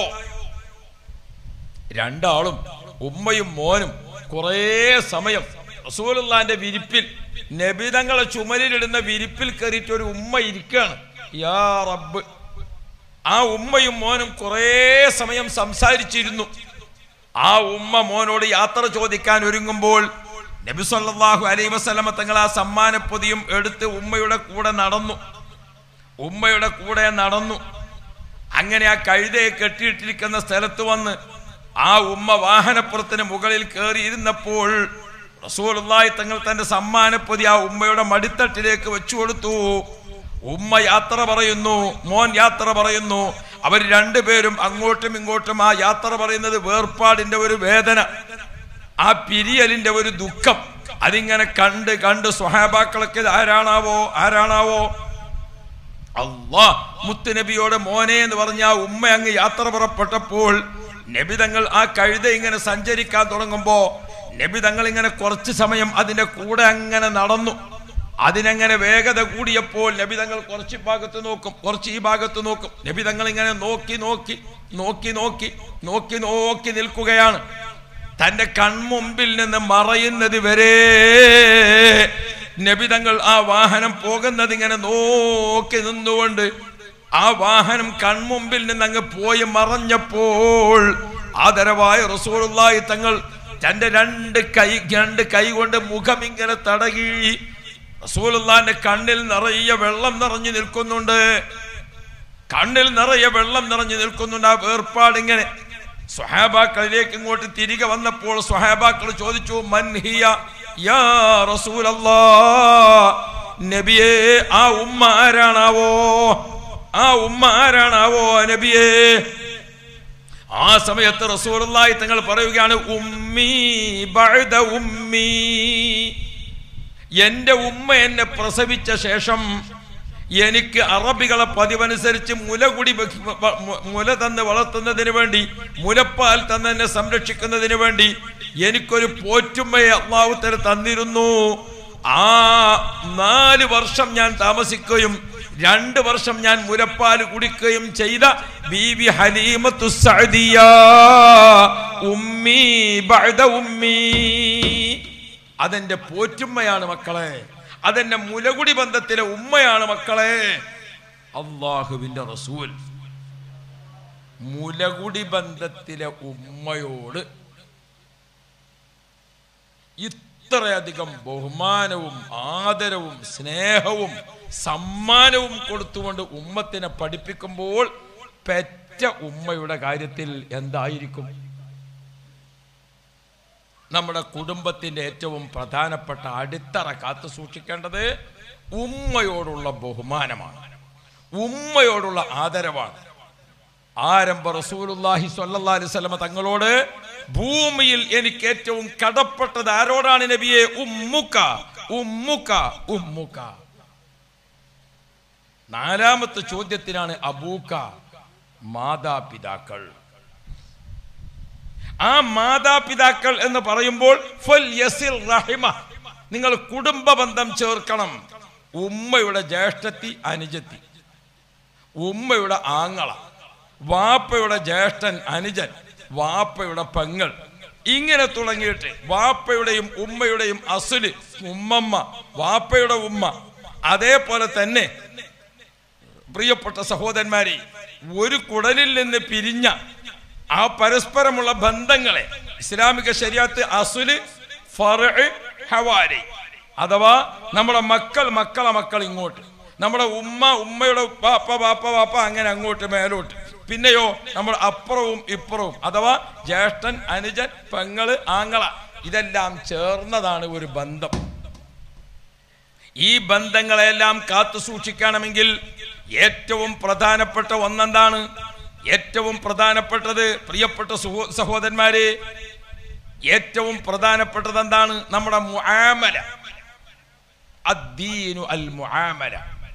രണ്ടാളും ഉമ്മയും മോനും കുറേ സമയം റസൂലുള്ളാഹിന്റെ വിരിപ്പിൽ, നബി തങ്ങളെ ചുമലിലിടുന്ന വിരിപ്പിൽ കയറിയിട്ട് ഒരു ഉമ്മ ഇരിക്കുകയാണ്. യാ റബ്ബ്. ആ ഉമ്മയും മോനും കുറേ സമയം സംസാരിച്ചിരുന്നു. ആ ഉമ്മ മോനോട് യാത്ര ചോദിക്കാൻ ഒരുങ്ങുമ്പോൾ നബി സല്ലല്ലാഹു അലൈഹി വസല്ലമ തങ്ങൾ ആ സമ്മാനപ്പൊതിയും എടുത്ത് ഉമ്മയുടെ കൂടെ നടന്നു. ഉമ്മയുടെ കൂടെ നടന്നു. അങ്ങനെ ആ കഴുതയെ കെട്ടിയിട്ടിരിക്കുന്ന സ്ഥലത്ത് വന്ന് ആ ഉമ്മ വാഹനപ്പുറത്തിന് മുകളിൽ കയറി ഇരുന്നപ്പോൾ റസൂലുള്ളാഹി തങ്ങൾ തന്റെ സമ്മാനപ്പൊതി ആ ഉമ്മയുടെ മടിത്തട്ടിലേക്ക് വെച്ചു കൊടുത്തു. ഉമ്മ യാത്ര പറയുന്നു, മോൻ യാത്ര പറയുന്നു. അവർ രണ്ടുപേരും അങ്ങോട്ടും ഇങ്ങോട്ടും ആ യാത്ര പറയുന്നത് വേർപാടിന്റെ ഒരു വേദന, ആ പിരിയലിന്റെ ഒരു ദുഃഖം, അതിങ്ങനെ കണ്ട് കണ്ട് സ്വഹാബാക്കളൊക്കെ ആരാണാവോ ആരാണാവോ അല്ലാഹ് മുത്തുനബിയോട് മോനെ എന്ന് പറഞ്ഞ ആ ഉമ്മ അങ്ങ് യാത്ര പുറപ്പെട്ടപ്പോൾ നബി തങ്ങൾ ആ കഴുത ഇങ്ങനെ സഞ്ചരിക്കാൻ തുടങ്ങുമ്പോ നബി തങ്ങൾ ഇങ്ങനെ കുറച്ച് സമയം അതിന്റെ കൂടെ അങ്ങനെ നടന്നു. അതിനങ്ങനെ വേഗത കൂടിയപ്പോൾ നബി തങ്ങൾ കുറച്ച് ഭാഗത്ത് നോക്കും, കുറച്ച് ഈ ഭാഗത്ത് നോക്കും. നബി തങ്ങൾ ഇങ്ങനെ നോക്കി നോക്കി നോക്കി നോക്കി നോക്കി നോക്കി നിൽക്കുകയാണ്. തന്റെ കൺമുമ്പിൽ നിന്ന് മറയുന്നത് വരെ നബി തങ്ങൾ ആ വാഹനം പോകുന്നത് ഇങ്ങനെ നോക്കി നിന്നുകൊണ്ട് ആ വാഹനം കൺമുമ്പിൽ നിന്ന് അങ്ങ് പോയി മറഞ്ഞപ്പോൾ ആദരവായ റസൂലുള്ളാഹി തങ്ങൾ തന്റെ രണ്ട് കൈ രണ്ട് കൈ കൊണ്ട് മുഖം ഇങ്ങനെ തടകി. റസൂലുള്ളാഹിന്റെ കണ്ണിൽ നിറയെ വെള്ളം നിറഞ്ഞു നിൽക്കുന്നുണ്ട്, കണ്ണിൽ നിറയെ വെള്ളം നിറഞ്ഞു നിൽക്കുന്നുണ്ട്. ആ വേർപാട് ഇങ്ങനെ സ്വഹാബാക്കളിലേക്ക് ഇങ്ങോട്ട് തിരികെ വന്നപ്പോൾ സ്വഹാബാക്കൾ ചോദിച്ചു, മൻ ഹിയ യാ റസൂലല്ലാഹ്, നബിയേ ആ ഉമ്മ ആരാണാവോ, ആ ഉമ്മ ആരാണാവോ നബിയേ? ആ സമയത്ത് റസൂലുള്ളാഹി തങ്ങൾ പറയുകയാണ്, ഉമ്മി ബഅദ ഉമ്മി, എന്റെ ഉമ്മ എന്നെ പ്രസവിച്ച ശേഷം എനിക്ക് അറബികളെ പതിവനുസരിച്ച് മുലകുടി മുല തന്ന് വളർത്തുന്നതിന് വേണ്ടി, മുലപ്പാൽ തന്ന് എന്നെ സംരക്ഷിക്കുന്നതിന് വേണ്ടി എനിക്കൊരു പോറ്റുമ്മയെ അള്ളാഹു തആല തന്നിരുന്നു. ആ നാല് വർഷം ഞാൻ താമസിക്കുകയും രണ്ട് വർഷം ഞാൻ മുലപ്പാൽ കുടിക്കുകയും ചെയ്ത ബീവി ഹലീമത്തു സഅദിയ ഉമ്മി ബഅദ ഉമ്മി, അതെന്റെ പോറ്റുമ്മയാണ് മക്കളെ, അതെന്റെ മുലകുടി ബന്ധത്തിലെ ഉമ്മയാണ് മക്കളെ. അല്ലാഹുവിന്റെ റസൂൽ മുലകുടി ബന്ധത്തിലെ ഉമ്മയോട് ഇത്രയധികം ബഹുമാനവും ആദരവും സ്നേഹവും സമ്മാനവും കൊടുത്തുകൊണ്ട് ഉമ്മത്തിനെ പഠിപ്പിക്കുമ്പോൾ പെറ്റ ഉമ്മയുടെ കാര്യത്തിൽ എന്തായിരിക്കും? നമ്മുടെ കുടുംബത്തിന്റെ ഏറ്റവും പ്രധാനപ്പെട്ട അടിത്തറ കാത്തു സൂക്ഷിക്കേണ്ടത് ഉമ്മയോടുള്ള ബഹുമാനമാണ്, ഉമ്മയോടുള്ള ആദരവാണ്. ആരംഭ റസൂലുള്ളാഹി സ്വല്ലല്ലാഹി അലൈഹി വസല്ലം തങ്ങളോട് ഭൂമിയിൽ എനിക്ക് ഏറ്റവും കടപ്പെട്ടത് ആരോടാണ് നബിയെ? ഉമ്മുക ഉമ്മുക ഉമ്മുക. നാലാമത്തെ ചോദ്യത്തിനാണ് അബൂക, മാതാപിതാക്കൾ. ആ മാതാപിതാക്കൾ എന്ന് പറയുമ്പോൾ ഫൽയസിൽ റഹിമ, നിങ്ങൾ കുടുംബ ബന്ധം ചേർക്കണം. ഉമ്മയുടെ ജ്യേഷ്ഠത്തി അനുജത്തി, ഉമ്മയുടെ ആങ്ങള, വാപ്പയുടെ ജ്യേഷ്ഠൻ അനുജൻ, വാപ്പയുടെ പെങ്ങൾ, ഇങ്ങനെ തുടങ്ങിയിട്ട് വാപ്പയുടെയും ഉമ്മയുടെയും അസുല് ഉമ്മമ്മ, വാപ്പയുടെ ഉമ്മ. അതേപോലെ തന്നെ പ്രിയപ്പെട്ട സഹോദരന്മാരെ, ഒരു കുടലിൽ നിന്ന് പിരിഞ്ഞ ആ പരസ്പരമുള്ള ബന്ധങ്ങളെ ഇസ്ലാമിക ശരീഅത്ത് അസുല് ഫർഇ ഹവാരി, അഥവാ നമ്മുടെ മക്കൾ മക്കളെ മക്കൾ ഇങ്ങോട്ട്, നമ്മുടെ ഉമ്മ ഉമ്മയുടെ വാപ്പ വാപ്പ വാപ്പ അങ്ങനെ അങ്ങോട്ട് മേലോട്ട്, പിന്നെയോ നമ്മൾ അപ്പുറവും ഇപ്പുറവും, അഥവാ ജ്യേഷ്ഠൻ അനുജൻ പെങ്ങള് ആങ്ങള, ഇതെല്ലാം ചേർന്നതാണ് ഒരു ബന്ധം. ഈ ബന്ധങ്ങളെല്ലാം കാത്തു സൂക്ഷിക്കണമെങ്കിൽ ഏറ്റവും പ്രധാനപ്പെട്ട ഒന്നെന്താണ്? ഏറ്റവും പ്രധാനപ്പെട്ടത് പ്രിയപ്പെട്ട സഹോദരന്മാരെ, ഏറ്റവും പ്രധാനപ്പെട്ടത് എന്താണ്? നമ്മുടെ മുആമല, അദ്ദീനു അൽ മുആമല.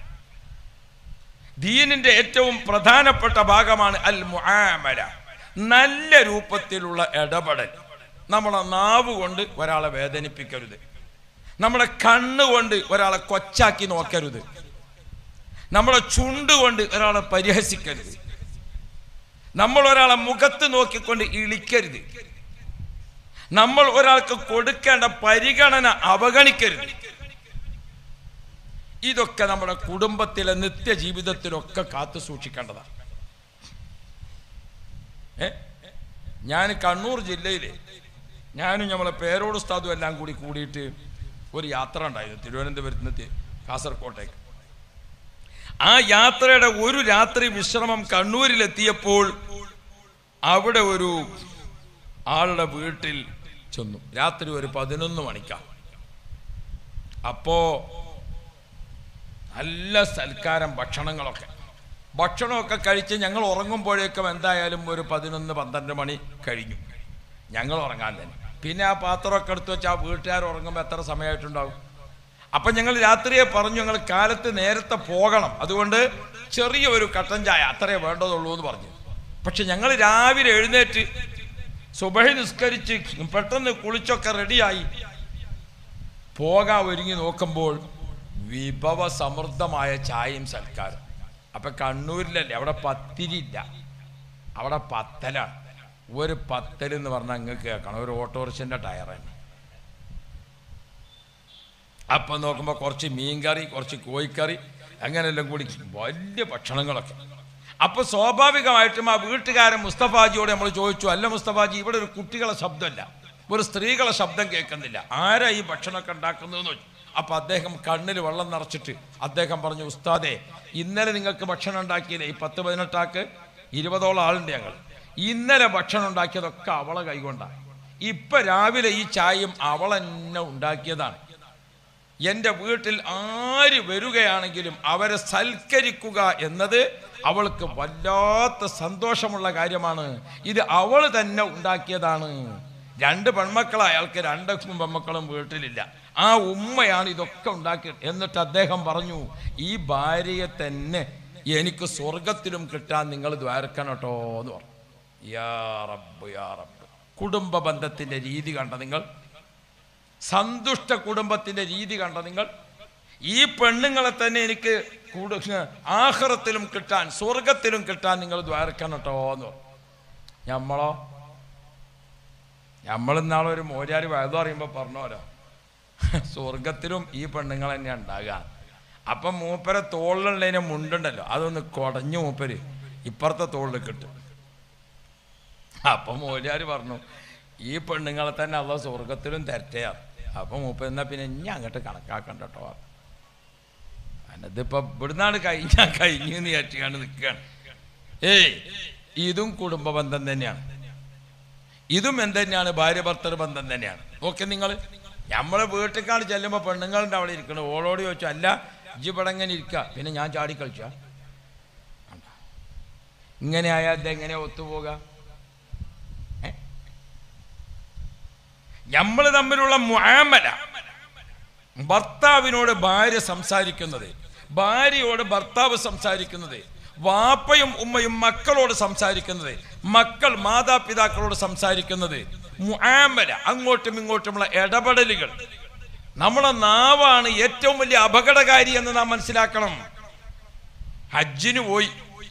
ദീനിന്റെ ഏറ്റവും പ്രധാനപ്പെട്ട ഭാഗമാണ് അൽ മുആമല, നല്ല രൂപത്തിലുള്ള ഇടപെടൽ. നമ്മളെ നാവ് കൊണ്ട് ഒരാളെ വേദനിപ്പിക്കരുത്, നമ്മുടെ കണ്ണുകൊണ്ട് ഒരാളെ കൊച്ചാക്കി നോക്കരുത്, നമ്മുടെ ചുണ്ട് കൊണ്ട് ഒരാളെ പരിഹസിക്കരുത്, നമ്മൾ ഒരാളെ മുഖത്ത് നോക്കിക്കൊണ്ട് ഇളിക്കരുത്, നമ്മൾ ഒരാൾക്ക് കൊടുക്കേണ്ട പരിഗണന അവഗണിക്കരുത്. ഇതൊക്കെ നമ്മുടെ കുടുംബത്തിലെ നിത്യജീവിതത്തിലൊക്കെ കാത്തു സൂക്ഷിക്കേണ്ടതാണ്. ഏ ഞാൻ കണ്ണൂർ ജില്ലയിലെ ഞാനും നമ്മളെ പേരോട് ഉസ്താദും എല്ലാം കൂടി കൂടിയിട്ട് ഒരു യാത്ര ഉണ്ടായിരുന്നു തിരുവനന്തപുരത്ത് നിന്ന് കാസർകോട്ടേക്ക്. ആ യാത്രയുടെ ഒരു രാത്രി വിശ്രമം കണ്ണൂരിലെത്തിയപ്പോൾ അവിടെ ഒരു ആളുടെ വീട്ടിൽ ചെന്നു. രാത്രി ഒരു പതിനൊന്ന് മണിക്കാണ്. അപ്പോ നല്ല സൽക്കാരം, ഭക്ഷണങ്ങളൊക്കെ ഭക്ഷണമൊക്കെ കഴിച്ച് ഞങ്ങൾ ഉറങ്ങുമ്പോഴേക്കും എന്തായാലും ഒരു പതിനൊന്ന് പന്ത്രണ്ട് മണി കഴിഞ്ഞു. ഞങ്ങൾ ഉറങ്ങാൻ തന്നെ. പിന്നെ ആ പാത്രമൊക്കെ എടുത്ത് വെച്ച് ആ വീട്ടുകാർ ഉറങ്ങുമ്പോൾ എത്ര സമയമായിട്ടുണ്ടാവും? അപ്പം ഞങ്ങൾ രാത്രിയെ പറഞ്ഞു ഞങ്ങൾ കാലത്ത് നേരത്തെ പോകണം, അതുകൊണ്ട് ചെറിയ ഒരു കട്ടൻ ചായ അത്രേ വേണ്ടതുള്ളൂ എന്ന് പറഞ്ഞു. പക്ഷെ ഞങ്ങൾ രാവിലെ എഴുന്നേറ്റ് സുബഹി നിസ്കരിച്ച് പെട്ടെന്ന് കുളിച്ചൊക്കെ റെഡിയായി പോകാൻ ഒരുങ്ങി നോക്കുമ്പോൾ വിഭവ സമൃദ്ധമായ ചായയും സൽക്കാരം. അപ്പൊ കണ്ണൂരിലല്ലേ, അവിടെ പത്തിരിയില്ല, അവിടെ പത്തലാണ്. ഒരു പത്തൽ എന്ന് പറഞ്ഞാൽ അങ്ങ് കേൾക്കണം, ഒരു ഓട്ടോറിക്ഷൻ്റെ ടയറാണ്. അപ്പം നോക്കുമ്പോൾ കുറച്ച് മീൻകറി, കുറച്ച് കോഴിക്കറി, അങ്ങനെയെല്ലാം കൂടി വലിയ ഭക്ഷണങ്ങളൊക്കെ. അപ്പോൾ സ്വാഭാവികമായിട്ടും ആ വീട്ടുകാരൻ മുസ്തഫാജിയോട് നമ്മൾ ചോദിച്ചു, അല്ല മുസ്തഫാജി, ഇവിടെ ഒരു കുട്ടികളെ ശബ്ദമല്ല, ഒരു സ്ത്രീകളെ ശബ്ദം കേൾക്കുന്നില്ല, ആരാ ഈ ഭക്ഷണമൊക്കെ ഉണ്ടാക്കുന്നതെന്ന് ചോദിച്ചു. അപ്പം അദ്ദേഹം കണ്ണിൽ വെള്ളം നിറച്ചിട്ട് അദ്ദേഹം പറഞ്ഞു, ഉസ്താദേ, ഇന്നലെ നിങ്ങൾക്ക് ഭക്ഷണം ഉണ്ടാക്കിയില്ലേ, ഈ പത്ത് പതിനെട്ടാക്ക് ഇരുപതോളം ആളുണ്ട് ഞങ്ങൾ, ഇന്നലെ ഭക്ഷണം ഉണ്ടാക്കിയതൊക്കെ അവളെ കൈകൊണ്ടാണ്. ഇപ്പം രാവിലെ ഈ ചായയും അവളെന്നെ ഉണ്ടാക്കിയതാണ്. എൻ്റെ വീട്ടിൽ ആര് വരികയാണെങ്കിലും അവരെ സൽക്കരിക്കുക എന്നത് അവൾക്ക് വല്ലാത്ത സന്തോഷമുള്ള കാര്യമാണ്. ഇത് അവൾ തന്നെ ഉണ്ടാക്കിയതാണ്. രണ്ട് പെൺമക്കളായ അയാൾക്ക് രണ്ട് പെൺമക്കളും വീട്ടിലില്ല. ആ ഉമ്മയാണ് ഇതൊക്കെ ഉണ്ടാക്കിയത്. എന്നിട്ട് അദ്ദേഹം പറഞ്ഞു, ഈ ഭാര്യയെ തന്നെ എനിക്ക് സ്വർഗത്തിലും കിട്ടാൻ നിങ്ങൾ ദ്വാരക്കണം കേട്ടോ എന്ന് പറഞ്ഞു. യാ റബ്ബ് യാ റബ്ബ്. കുടുംബ ബന്ധത്തിൻ്റെ രീതി കണ്ട നിങ്ങൾ, സന്തുഷ്ട കുടുംബത്തിൻ്റെ രീതി കണ്ട നിങ്ങൾ. ഈ പെണ്ണുങ്ങളെ തന്നെ എനിക്ക് ആഖിറത്തിലും കിട്ടാൻ സ്വർഗത്തിലും കിട്ടാൻ നിങ്ങൾ ദ്വാരക്കണം കേട്ടോ എന്ന് പറഞ്ഞു. നമ്മളോ നമ്മളിന്നാളെ ഒരു മോര്യാര് വയത് പറയുമ്പോൾ പറഞ്ഞോലോ, സ്വർഗത്തിലും ഈ പെണ്ണുങ്ങൾ തന്നെ ഉണ്ടാകുക. അപ്പം മൂപ്പരെ തോളിലുള്ളതിനെ മുണ്ടുണ്ടല്ലോ, അതൊന്ന് കുടഞ്ഞു മൂപ്പര് ഇപ്പുറത്തെ തോളിൽ കിട്ടും. അപ്പം മോര്യാര് പറഞ്ഞു, ഈ പെണ്ണുങ്ങളെ തന്നെ അള്ള സ്വർഗത്തിലും തരട്ടെയാണ്. അപ്പം മൂപ്പര് എന്നാൽ പിന്നെ ഇനി അങ്ങോട്ട് കണക്കാക്കണ്ട കേട്ടോ. അതിപ്പോ ഇവിടുന്നാണ് കഴിഞ്ഞാൽ കഴിഞ്ഞു എന്ന് വിചാരിച്ചാണ് നിൽക്കുകയാണ്. ഏയ് ഇതും കുടുംബ ബന്ധം തന്നെയാണ്, ഇതും എന്തുതന്നെയാണ് ഭാര്യ ഭർത്തൃ ബന്ധം തന്നെയാണ്. ഓക്കെ, നിങ്ങൾ നമ്മളെ വീട്ടിലേക്കാണ് ചെല്ലുമ്പോൾ പെണ്ണുങ്ങളുടെ അവിടെ ഇരിക്കണം. ഓളോട് ചോദിച്ചു, അല്ല ഇജ്ജ് ഇവിടെ എങ്ങനെ ഇരിക്കുക, പിന്നെ ഞാൻ ചാടി കളിച്ച ഇങ്ങനെ ആയാൽ ഇതെങ്ങനെ ഒത്തുപോക? നമ്മൾ തമ്മിലുള്ള മുആമല, ഭർത്താവിനോട് ഭാര്യ സംസാരിക്കുന്നത്, ഭാര്യയോട് ഭർത്താവ് സംസാരിക്കുന്നത്, വാപ്പയും ഉമ്മയും മക്കളോട് സംസാരിക്കുന്നത്, മക്കൾ മാതാപിതാക്കളോട് സംസാരിക്കുന്നത്, മുആമല, അങ്ങോട്ടും ഇങ്ങോട്ടുമുള്ള ഇടപെടലുകൾ. നമ്മളെ നാവാണ് ഏറ്റവും വലിയ അപകടകാരി എന്ന് നാം മനസ്സിലാക്കണം. ഹജ്ജിന് പോയി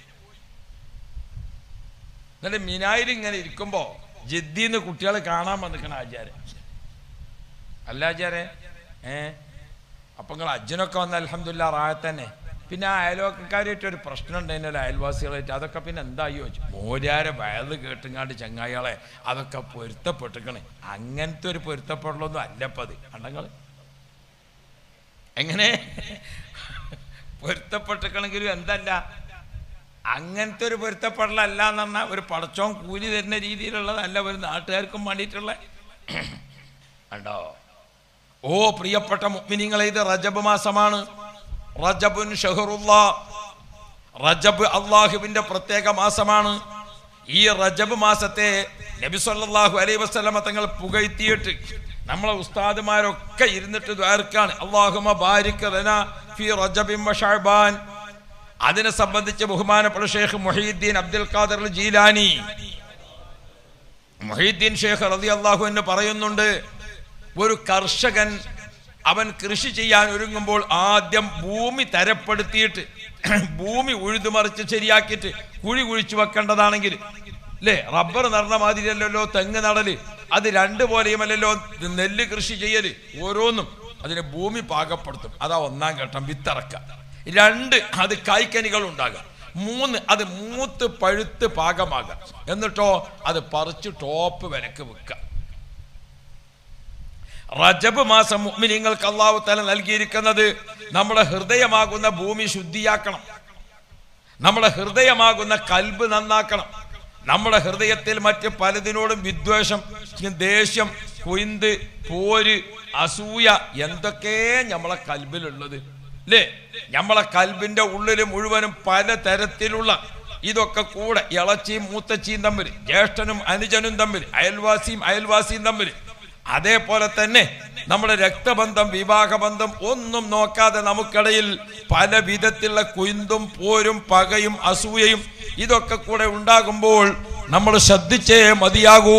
എന്നിട്ട് മിനായിൽ ഇങ്ങനെ ഇരിക്കുമ്പോ ജിദ്ദിന്ന് കുട്ടികളെ കാണാൻ വന്നിക്കണ ആചാര്യ അല്ല ആചാര്യ ഏ അപ്പൊ നിങ്ങൾ ഹജ്ജിനൊക്കെ വന്ന അൽഹംദുലില്ലാ റാഹത്ത് തന്നെ. പിന്നെ ആ അയൽവക്കക്കാരായിട്ട് ഒരു പ്രശ്നം ഉണ്ടായിരുന്നല്ലോ, അയൽവാസികളായിട്ട്. അതൊക്കെ പിന്നെ എന്തായി ചോദിച്ചു. മോര്യാരെ വയത് കേട്ടുങ്ങാണ്ട് ചങ്ങായികളെ അതൊക്കെ പൊരുത്തപ്പെട്ടിക്കണേ. അങ്ങനത്തെ ഒരു പൊരുത്തപ്പെടലൊന്നും അല്ലപ്പത്. കണ്ടങ്ങൾ എങ്ങനെ പൊരുത്തപ്പെട്ടിക്കണമെങ്കിലും എന്തല്ല, അങ്ങനത്തെ ഒരു പൊരുത്തപ്പെടലല്ല എന്ന് പറഞ്ഞാൽ ഒരു പടച്ചോൻ കൂലി തരുന്ന രീതിയിലുള്ളതല്ല, ഒരു നാട്ടുകാർക്കും വേണ്ടിയിട്ടുള്ള. കണ്ടോ? ഓ പ്രിയപ്പെട്ട മുഅ്മിനീങ്ങളെ, ഇത് റജബ് മാസമാണ്. റജബുൻ ഷഹറുല്ലാ, റജബ് അള്ളാഹുവിന്റെ പ്രത്യേക മാസമാണ്. ഈ റജബ് മാസത്തെ നബി സല്ലല്ലാഹു അലൈഹി വസല്ലമ തങ്ങൾ പുകഴ്ത്തിയിട്ട് നമ്മളെ ഉസ്താദുമാരൊക്കെ ഇരുന്നിട്ട് ദ്വാരക്കാണ്, അല്ലാഹുമ്മ ബാരിക് ലനാ ഫീ റജബിൻ വ ശഅബാൻ. അതിനെ സംബന്ധിച്ച് ബഹുമാനപ്പെട്ട ഷെയ്ഖ് മുഹീദ്ദീൻ അബ്ദുൽ ഖാദിർ ജീലാനി, മുഹീദ്ദീൻ ഷെയ്ഖ് റളിയല്ലാഹു അൻഹു പറയുന്നുണ്ട്, ഒരു കർഷകൻ അവൻ കൃഷി ചെയ്യാൻ ഒരുങ്ങുമ്പോൾ ആദ്യം ഭൂമി തരപ്പെടുത്തിയിട്ട് ഭൂമി ഉഴുതുമറിച്ച് ശരിയാക്കിയിട്ട് കുഴി കുഴിച്ചു വെക്കേണ്ടതാണെങ്കിൽ അല്ലേ, റബ്ബർ നടന്ന മാതിരിയല്ലല്ലോ തെങ്ങ് നടല്, അത് രണ്ടു പോലെയുമല്ലല്ലോ നെല്ല് കൃഷി ചെയ്യല്. ഓരോന്നും അതിന് ഭൂമി പാകപ്പെടുത്തും. അതാ ഒന്നാം ഘട്ടം, വിത്തിറക്ക. രണ്ട്, അത് കായ്ക്കനികൾ ഉണ്ടാകുക. മൂന്ന്, അത് മൂത്ത് പഴുത്ത് പാകമാകുക. എന്നിട്ടോ അത് പറിച്ച് ടോപ്പ് വിലക്ക് വെക്കുക. റജബ് മാസം മുഅ്മിനീങ്ങൾക്ക് അല്ലാഹു തആല നൽകിയിരിക്കുന്നത് നമ്മുടെ ഹൃദയമാകുന്ന ഭൂമി ശുദ്ധിയാക്കണം, നമ്മുടെ ഹൃദയമാകുന്ന കൽബ് നന്നാക്കണം. നമ്മുടെ ഹൃദയത്തിൽ മറ്റ് പലതിനോടും വിദ്വേഷം, ദേഷ്യം, കുയിന്ത്, പോര്, അസൂയ എന്തൊക്കെ നമ്മളെ കൽബിലുള്ളത് അല്ലേ? നമ്മളെ കൽബിന്റെ ഉള്ളിൽ മുഴുവനും പല തരത്തിലുള്ള ഇതൊക്കെ കൂടെ ഇളച്ചിയും മൂത്തച്ചിയും തമ്മിൽ, ജ്യേഷ്ഠനും അനുജനും തമ്മിൽ, അയൽവാസിയും അയൽവാസിയും തമ്മിൽ, അതേപോലെ തന്നെ നമ്മുടെ രക്തബന്ധം, വിവാഹബന്ധം ഒന്നും നോക്കാതെ നമുക്കിടയിൽ പല വിധത്തിലുള്ള കുയിന്തും പോരും പകയും അസൂയയും ഇതൊക്കെ കൂടെ ഉണ്ടാകുമ്പോൾ നമ്മൾ ശ്രദ്ധിച്ചേ മതിയാകൂ.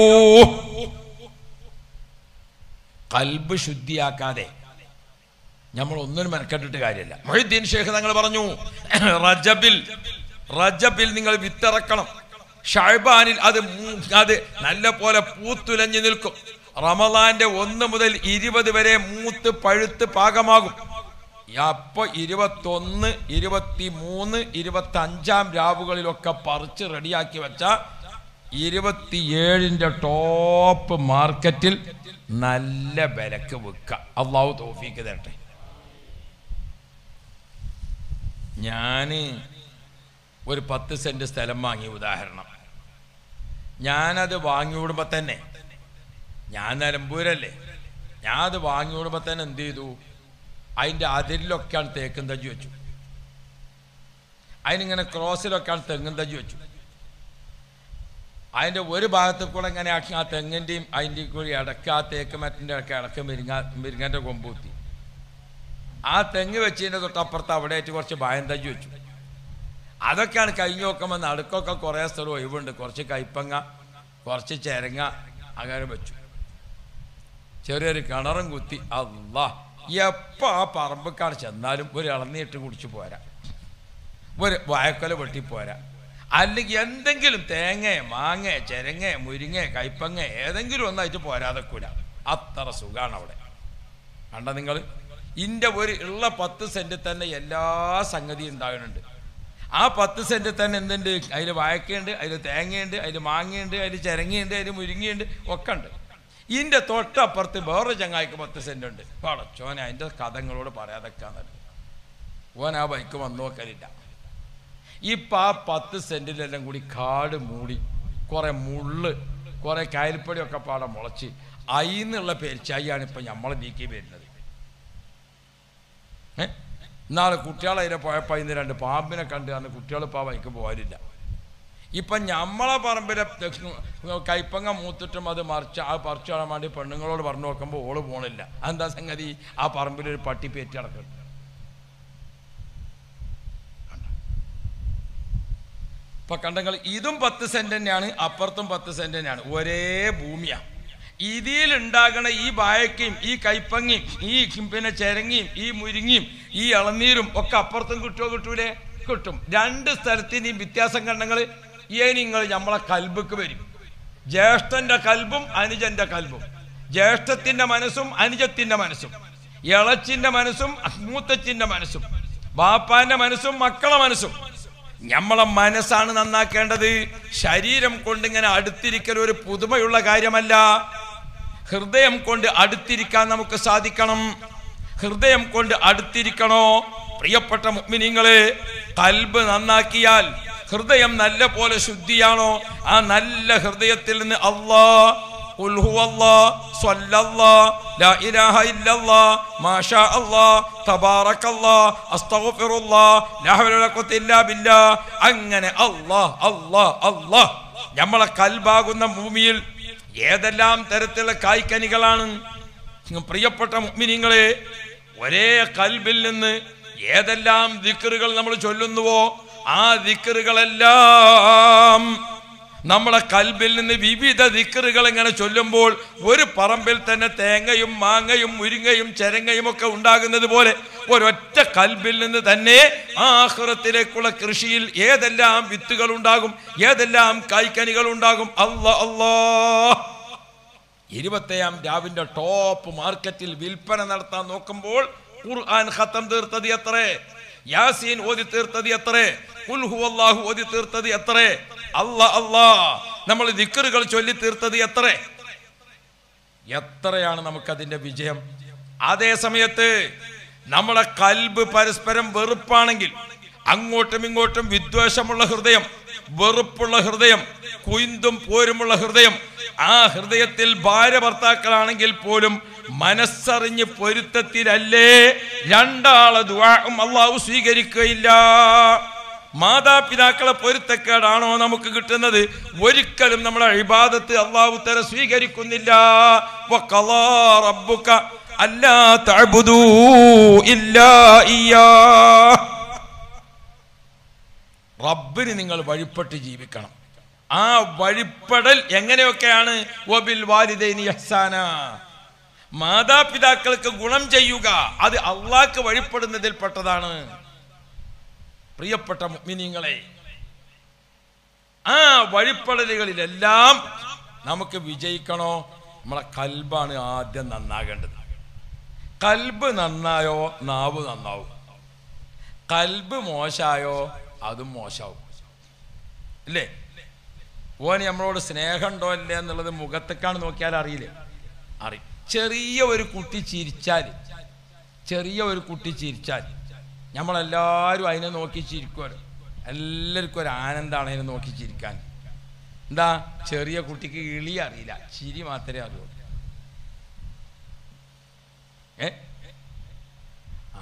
കൽബ് ശുദ്ധിയാക്കാതെ നമ്മൾ ഒന്നിനും മെനക്കെട്ടിട്ട് കാര്യമില്ല. മുഹീദ്ദീൻ ഷെയ്ഖ് തങ്ങൾ പറഞ്ഞു, റജബിൽ റജബിൽ നിങ്ങൾ വിത്തിറക്കണം. ഷഅബാനിൽ അത് അത് നല്ല പോലെ പൂത്തുലഞ്ഞു നിൽക്കും. റമദാന്റെ ഒന്ന് മുതൽ ഇരുപത് വരെ മൂത്ത് പഴുത്ത് പാകമാകും. അപ്പൊ ഇരുപത്തൊന്ന്, ഇരുപത്തി മൂന്ന്, ഇരുപത്തി അഞ്ചാം രാവുകളിലൊക്കെ പറിച്ച് റെഡിയാക്കി വെച്ച ഇരുപത്തിയേഴിന്റെ ടോപ്പ് മാർക്കറ്റിൽ നല്ല വിലക്ക് വിൽക്കുക. അള്ളാഹു തൗഫീക്ക് തരട്ടെ. ഞാന് ഒരു പത്ത് സെന്റ് സ്ഥലം വാങ്ങി, ഉദാഹരണം. ഞാനത് വാങ്ങി വിടുമ്പോ തന്നെ, ഞാൻ നിലമ്പൂരല്ലേ, ഞാൻ അത് വാങ്ങി വിടുമ്പോ തന്നെ എന്ത് ചെയ്തു, അതിൻ്റെ അതിരിലൊക്കെയാണ് തേക്കും തജ്ജി വെച്ചു, അതിനിങ്ങനെ ക്രോസിലൊക്കെയാണ് തെങ്ങും തജ്ജി വെച്ചു. അതിൻ്റെ ഒരു ഭാഗത്ത് കൂടെ ഇങ്ങനെ ആക്കി ആ തെങ്ങിൻ്റെയും അതിൻ്റെ കൂടി ഇടയ്ക്ക് ആ തേക്ക് മറ്റിൻ്റെ ഇടയ്ക്ക് ഇടയ്ക്ക് മുരിങ്ങ മുരിങ്ങൻ്റെ കൊമ്പൂത്തി ആ തെങ്ങ് വെച്ചതിൻ്റെ തൊട്ടപ്പുറത്ത് അവിടെ ആയിട്ട് കുറച്ച് ബായന്തജ്ജി വെച്ചു. അതൊക്കെയാണ് കഴിഞ്ഞ് നോക്കുമ്പോൾ നടുക്കൊക്കെ കുറേ സ്ഥലം ഒഴിവുണ്ട്. കുറച്ച് കയ്പങ്ങ, കുറച്ച് ചിരങ്ങ അങ്ങനെ വെച്ചു. ചെറിയൊരു കിണറും കുത്തി. അല്ലാ, എപ്പോൾ ആ പറമ്പക്കാണ് ചെന്നാലും ഒരു ഇളനീട്ട് കുടിച്ച് പോരാ, ഒരു വാഴക്കൊല വെട്ടിപ്പോരാ, അല്ലെങ്കിൽ എന്തെങ്കിലും തേങ്ങ, മാങ്ങ, ചിരങ്ങ, മുരിങ്ങ, കയ്പങ്ങ ഏതെങ്കിലും ഒന്നായിട്ട് പോരാതെക്കൂല. അത്ര സുഖമാണ് അവിടെ. കണ്ട നിങ്ങൾ, ഇൻ്റെ ഒരു ഉള്ള പത്ത് സെൻറ്റിൽ തന്നെ എല്ലാ സംഗതിയും ഉണ്ടാകുന്നുണ്ട്. ആ പത്ത് സെൻറ്റിൽ തന്നെ എന്തുണ്ട്? അതിൽ വാഴക്കയുണ്ട്, അതിൽ തേങ്ങയുണ്ട്, അതിൽ മാങ്ങയുണ്ട്, അതിൽ ചിരങ്ങയുണ്ട്, അതിൽ മുരിങ്ങയുണ്ട്, ഒക്കെ ഉണ്ട്. ഇതിൻ്റെ തൊട്ടപ്പുറത്ത് വേറൊരു ചങ്ങായിക്ക് പത്ത് സെൻറ്റ് ഉണ്ട്. പടച്ചോനെ, അതിൻ്റെ കഥങ്ങളോട് പറയാതെക്കാന്നല്ല. ഓൻ ആ ബൈക്ക് വന്നു നോക്കലില്ല. ഇപ്പം ആ പത്ത് സെൻറ്റിലെല്ലാം കൂടി കാട് മൂടി കുറേ മുള്ള്, കുറേ കയൽപ്പടിയൊക്കെ പാടെ മുളച്ച് അയിന്നുള്ള പെരിച്ചായിയാണ് ഇപ്പം നമ്മളെ നീക്കി വരുന്നത്. ഏ നാളെ കുട്ടികളതിനെ പോയപ്പോൾ ഇന്ന് രണ്ട് പാമ്പിനെ കണ്ട് അന്ന് കുട്ടികൾ ഇപ്പോൾ ആ ബൈക്ക് പോകാനില്ല. ഇപ്പം നമ്മളെ പറമ്പിലെ കയ്പങ്ങ മൂത്തിട്ടും അത് മറിച്ച് ആ പറിച്ചു കാണാൻ വേണ്ടി പെണ്ണുങ്ങളോട് പറഞ്ഞു നോക്കുമ്പോൾ ഓള് പോണില്ല. എന്താ സംഗതി? ആ പറമ്പിലൊരു പട്ടി പേറ്റി നടക്കുന്നുണ്ട്. ഇപ്പൊ കണ്ടെങ്കിൽ ഇതും പത്ത് സെന്റ് തന്നെയാണ്, അപ്പുറത്തും പത്ത് സെന്റ് തന്നെയാണ്, ഒരേ ഭൂമിയാണ്. ഇതിലുണ്ടാകണ ഈ വാഴക്കയും ഈ കയ്പങ്ങയും ഈ പിന്നെ ചിരങ്ങിയും ഈ മുരിങ്ങയും ഈ ഇളനീരും ഒക്കെ അപ്പുറത്തും കിട്ടുമോ? കിട്ടൂലേ? കിട്ടും. രണ്ട് സ്ഥലത്തിൻ്റെയും വ്യത്യാസം കണ്ടെങ്കിൽ ഈ നിങ്ങൾ നമ്മളെ കൽബക്ക് വരും. ജ്യേഷ്ഠന്റെ കൽബും അനുജന്റെ കൽബും, ജ്യേഷ്ഠത്തിന്റെ മനസ്സും അനുജത്തിന്റെ മനസ്സും, ഇളച്ചിന്റെ മനസ്സും മൂത്തച്ചിന്റെ മനസ്സും, ബാപ്പാന്റെ മനസ്സും മക്കളെ മനസ്സും. നമ്മളെ മനസ്സാണ് നന്നാക്കേണ്ടത്. ശരീരം കൊണ്ടിങ്ങനെ അടുത്തിരിക്കൽ ഒരു പുതുമയുള്ള കാര്യമല്ല. ഹൃദയം കൊണ്ട് അടുത്തിരിക്കാൻ നമുക്ക് സാധിക്കണം. ഹൃദയം കൊണ്ട് അടുത്തിരിക്കണോ പ്രിയപ്പെട്ട മുഅ്മിനീങ്ങളെ? കൽബ് നന്നാക്കിയാൽ, ഹൃദയം നല്ല പോലെ ശുദ്ധിയാണോ, ആ നല്ല ഹൃദയത്തിൽ നിന്ന് അല്ലാഹ്, ഖുൽ ഹുവല്ലാഹ്, സ്വല്ലല്ലാഹ്, ലാ ഇലാഹ ഇല്ലല്ലാഹ്, മാഷാ അല്ലാഹ്, തബാറകല്ലാഹ്, അസ്തഗ്ഫിറുല്ലാഹ്, ലാ ഹൗല വലാ ഖുവത ഇല്ലാ ബില്ലാഹ്, അങ്ങനെ അല്ലാഹ് അല്ലാഹ് അല്ലാഹ്. നമ്മളെ കൽബാകുന്ന ഭൂമിയിൽ ഏതെല്ലാം തരത്തിലുള്ള കായ്ക്കനികളാണ് പ്രിയപ്പെട്ട മുഅ്മിനീങ്ങളെ. ഒരേ കൽബിൽ നിന്ന് ഏതെല്ലാം ദിക്റുകൾ നമ്മൾ ചൊല്ലുന്നുവോ ആ ദിക്റുകളെല്ലാം നമ്മളെ കൽബിൽ നിന്ന് വിവിധ ദിക്റുകൾ ഇങ്ങനെ ചൊല്ലുമ്പോൾ ഒരു പറമ്പിൽ തന്നെ തേങ്ങയും മാങ്ങയും മുരിങ്ങയും ചെരങ്ങയും ഒക്കെ ഉണ്ടാകുന്നത് പോലെ ഒരൊറ്റ കൽബിൽ നിന്ന് തന്നെ ആഖിറത്തിലേക്കുള്ള കൃഷിയിൽ ഏതെല്ലാം വിത്തുകൾ ഉണ്ടാകും, ഏതെല്ലാം കായ്ക്കനികൾ ഉണ്ടാകും. അല്ലാ അല്ലാ. ഇരുപത്തേഴാം രാവിന്റെ ടോപ്പ് മാർക്കറ്റിൽ വിൽപ്പന നടത്താൻ നോക്കുമ്പോൾ ഖുർആൻ ഖത്തം തീർത്തത് എത്രേ, യാസീൻ ഓതി തീർത്തത് എത്രേ, ഖുൽ ഹുവല്ലാഹു ഓതി തീർത്തത് എത്രേ, അല്ലാ അല്ലാ നമ്മൾ ദിക്റുകൾ ചൊല്ലി തീർത്തത് എത്രേ. എത്രയാണ് നമുക്കതിന്റെ വിജയം. അതേ സമയത്ത് നമ്മളെ കൽബ് പരസ്പരം വെറുപ്പാണെങ്കിൽ, അങ്ങോട്ടും ഇങ്ങോട്ടും വിദ്വേഷമുള്ള ഹൃദയം, വെറുപ്പുള്ള ഹൃദയം, കുയിന്തും പോരുമുള്ള ഹൃദയം, ആ ഹൃദയത്തിൽ ഭാര്യ ഭർത്താക്കളാണെങ്കിൽ പോലും മനസ്സറിഞ്ഞ് പൊരുത്തത്തിലല്ലേ രണ്ടാളെ ദുആഉം അല്ലാഹു സ്വീകരിക്കുകയില്ല. മാതാപിതാക്കളെ പൊരുത്തക്കേടാണോ നമുക്ക് കിട്ടുന്നത്? ഒരിക്കലും നമ്മളെ ഇബാദത്ത് അല്ലാഹു തആല സ്വീകരിക്കുന്നില്ല. വഖളാ റബ്ബുക അല്ലാ തഅബുദൂ ഇല്ലാ ഇയ്യാ. റബ്ബിന് നിങ്ങൾ വഴിപ്പെട്ട് ജീവിക്കണം. ആ വഴിപ്പെടൽ എങ്ങനെയൊക്കെയാണ്? വബിൽ വാലിദൈനി ഇഹ്സാന, മാതാപിതാക്കൾക്ക് ഗുണം ചെയ്യുക, അത് അള്ളാഹ്ക്ക് വഴിപ്പെടുന്നതിൽപ്പെട്ടതാണ്. പ്രിയപ്പെട്ട മുഅ്മിനീങ്ങളെ, ആ വഴിപ്പെടലുകളിലെല്ലാം നമുക്ക് വിജയിക്കണോ? നമ്മളെ കൽബാണ് ആദ്യം നന്നാകേണ്ടത്. കൽബ് നന്നായോ നാവ് നന്നാവും, കൽബ് മോശായോ അതും മോശമാവും. ഇല്ലേ? ഓന് നമ്മളോട് സ്നേഹമുണ്ടോ അല്ലേ എന്നുള്ളത് മുഖത്തേക്കാണ് നോക്കിയാൽ അറിയില്ലേ? അറിയും. ചെറിയ ഒരു കുട്ടി ചിരിച്ചാൽ, ചെറിയ ഒരു കുട്ടി ചിരിച്ചാൽ നമ്മളെല്ലാവരും അതിനെ നോക്കി ചിരിക്കുമല്ലോ. എല്ലാവർക്കും ഒരു ആനന്ദമാണ് അതിനെ നോക്കി ചിരിക്കാൻ. എന്താ? ചെറിയ കുട്ടിക്ക് ഇളി അറിയില്ല, ചിരി മാത്രമേ അറിയുള്ളൂ. ഏ ആ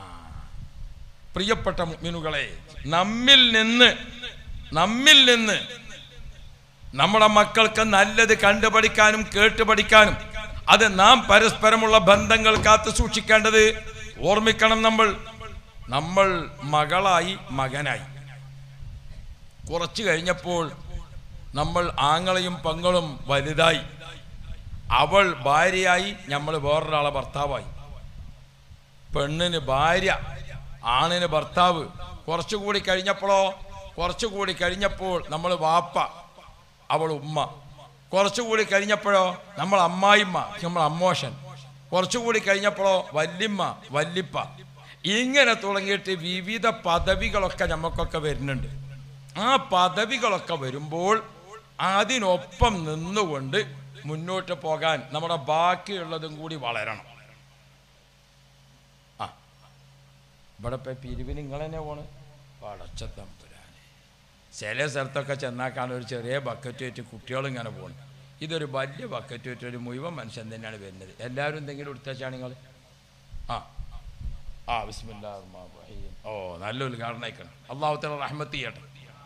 പ്രിയപ്പെട്ട മുഅ്മിനുകളെ, നമ്മിൽ നിന്ന് നമ്മിൽ നിന്ന് നമ്മുടെ മക്കൾക്ക് നല്ലത് കണ്ടുപഠിക്കാനും കേട്ടുപഠിക്കാനും അത് നാം പരസ്പരമുള്ള ബന്ധങ്ങൾ കാത്തു സൂക്ഷിക്കേണ്ടത് ഓർമ്മിക്കണം. നമ്മൾ നമ്മൾ മകളായി മകനായി കുറച്ചു കഴിഞ്ഞപ്പോൾ നമ്മൾ ആങ്ങളെയും പെങ്ങളും വലുതായി. അവൾ ഭാര്യയായി, നമ്മൾ വേറൊരാളെ ഭർത്താവായി. പെണ്ണിന് ഭാര്യ, ആണിന് ഭർത്താവ്. കുറച്ചുകൂടി കഴിഞ്ഞപ്പോഴോ കുറച്ചുകൂടി കഴിഞ്ഞപ്പോൾ നമ്മൾ വാപ്പ, അവൾ ഉമ്മ. കുറച്ചുകൂടി കഴിഞ്ഞപ്പോഴോ നമ്മൾ അമ്മായിമ്മ, നമ്മൾ അമ്മോഷൻ. കുറച്ചുകൂടി കഴിഞ്ഞപ്പോഴോ വല്യമ്മ, വല്ലിപ്പ. ഇങ്ങനെ തുടങ്ങിയിട്ട് വിവിധ പദവികളൊക്കെ നമുക്കൊക്കെ വരുന്നുണ്ട്. ആ പദവികളൊക്കെ വരുമ്പോൾ അതിനൊപ്പം നിന്നുകൊണ്ട് മുന്നോട്ട് പോകാൻ നമ്മുടെ ബാക്കിയുള്ളതും കൂടി വളരണം. ആ ഇവിടെ ഇപ്പം പിരിവിന് നിങ്ങൾ തന്നെ പോണ് പടച്ചത്തമ്പുരാന്. ചില സ്ഥലത്തൊക്കെ ചെന്നാൽ കാണാൻ ഒരു ചെറിയ ബക്കറ്റ് വെച്ച് കുട്ടികളിങ്ങനെ പോകണം. ഇതൊരു വലിയ ബക്കറ്റ് വെച്ച് ഒരു മുഴുവൻ മനുഷ്യൻ തന്നെയാണ് വരുന്നത്. എല്ലാവരും എന്തെങ്കിലും എടുത്തേച്ചാണ് നിങ്ങൾ. ആ ആ ബിസ്മില്ലാഹിർ റഹ്മാനിർ റഹീം. ഓ നല്ല ഉദ്ഘാടനം അയക്കണം. അല്ലാഹു തആല റഹ്മത്ത് ചെയ്യട്ടെ.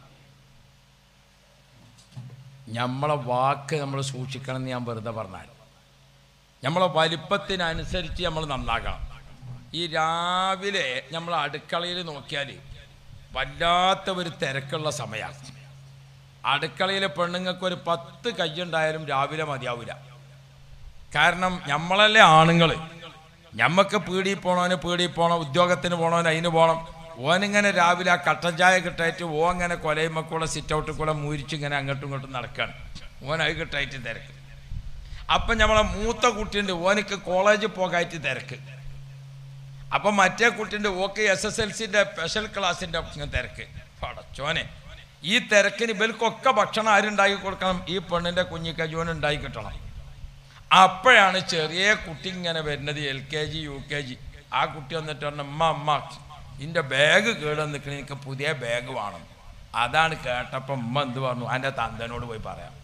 നമ്മളെ വാക്ക് നമ്മൾ സൂക്ഷിക്കണം എന്ന് ഞാൻ വെറുതെ പറഞ്ഞാൽ, നമ്മളെ വലിപ്പത്തിനനുസരിച്ച് നമ്മൾ നന്നാക്കണം. ഈ രാവിലെ നമ്മൾ അടുക്കളയിൽ നോക്കിയാൽ വല്ലാത്ത ഒരു തിരക്കുള്ള സമയമാണ്. അടുക്കളയിലെ പെണ്ണുങ്ങൾക്ക് ഒരു പത്ത് കയ്യുണ്ടായാലും രാവിലെ മതിയാവില്ല. കാരണം നമ്മളല്ലേ ആണുങ്ങൾ. ഞമ്മക്ക് പീടിയിൽ പോകണവന് പീടിയിൽ പോകണം, ഉദ്യോഗത്തിന് പോകണവന് അതിന് പോകണം. ഓനിങ്ങനെ രാവിലെ ആ കട്ടൻ ചായ കിട്ടായിട്ട് ഓ അങ്ങനെ കൊലയുമ്മക്കൂടെ സിറ്റ് ഔട്ടിൽ കൂടെ മൂരിച്ചിങ്ങനെ അങ്ങോട്ടും ഇങ്ങോട്ടും നടക്കുകയാണ്. ഓൻ അത് കിട്ടായിട്ട് തിരക്ക്. അപ്പം നമ്മളെ മൂത്ത കുട്ടിയുണ്ട്, ഓനിക്ക് കോളേജിൽ പോകായിട്ട് തിരക്ക്. അപ്പം മറ്റേ കുട്ടിയുണ്ട്, ഓക്ക് എസ് എസ് എൽ സിൻ്റെ സ്പെഷ്യൽ ക്ലാസ്സിൻ്റെ തിരക്ക്. പടച്ചോനെ, ഈ തിരക്കിന് ഇവൽക്കൊക്കെ ഭക്ഷണം ആരുണ്ടാക്കി കൊടുക്കണം? ഈ പെണ്ണിൻ്റെ കുഞ്ഞിക്കജോന് ഉണ്ടാക്കി കിട്ടണം. അപ്പോഴാണ് ചെറിയ കുട്ടി ഇങ്ങനെ വരുന്നത്, L K G U K G. ആ കുട്ടി വന്നിട്ട് പറഞ്ഞു, അമ്മ അമ്മ എൻ്റെ ബാഗ് കേടാൻ നിൽക്കണ, എനിക്ക് പുതിയ ബാഗ് വേണം. അതാണ് കേട്ടപ്പം ഉമ്മ എന്ത് പറഞ്ഞു? എൻ്റെ തന്തനോട് പോയി പറയാം.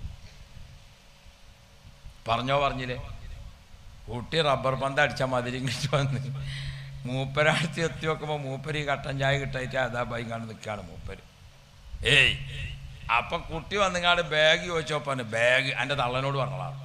പറഞ്ഞോ പറഞ്ഞില്ലേ? കുട്ടി റബ്ബർ പന്ത് അടിച്ചാൽ മതിരി ഇങ്ങോട്ട് വന്ന് മൂപ്പരടുത്ത് എത്തി നോക്കുമ്പോൾ മൂപ്പര് ഈ കട്ടൻ ചായ കിട്ടായിട്ട് അതാ ബൈ കണ്ട് നിൽക്കുകയാണ് മൂപ്പര്. ഏയ് അപ്പം കുട്ടി വന്നിങ്ങാട് ബാഗ് ചോദിച്ചോപ്പാണ്. ബാഗ് എൻ്റെ തള്ളനോട് പറഞ്ഞോളാം.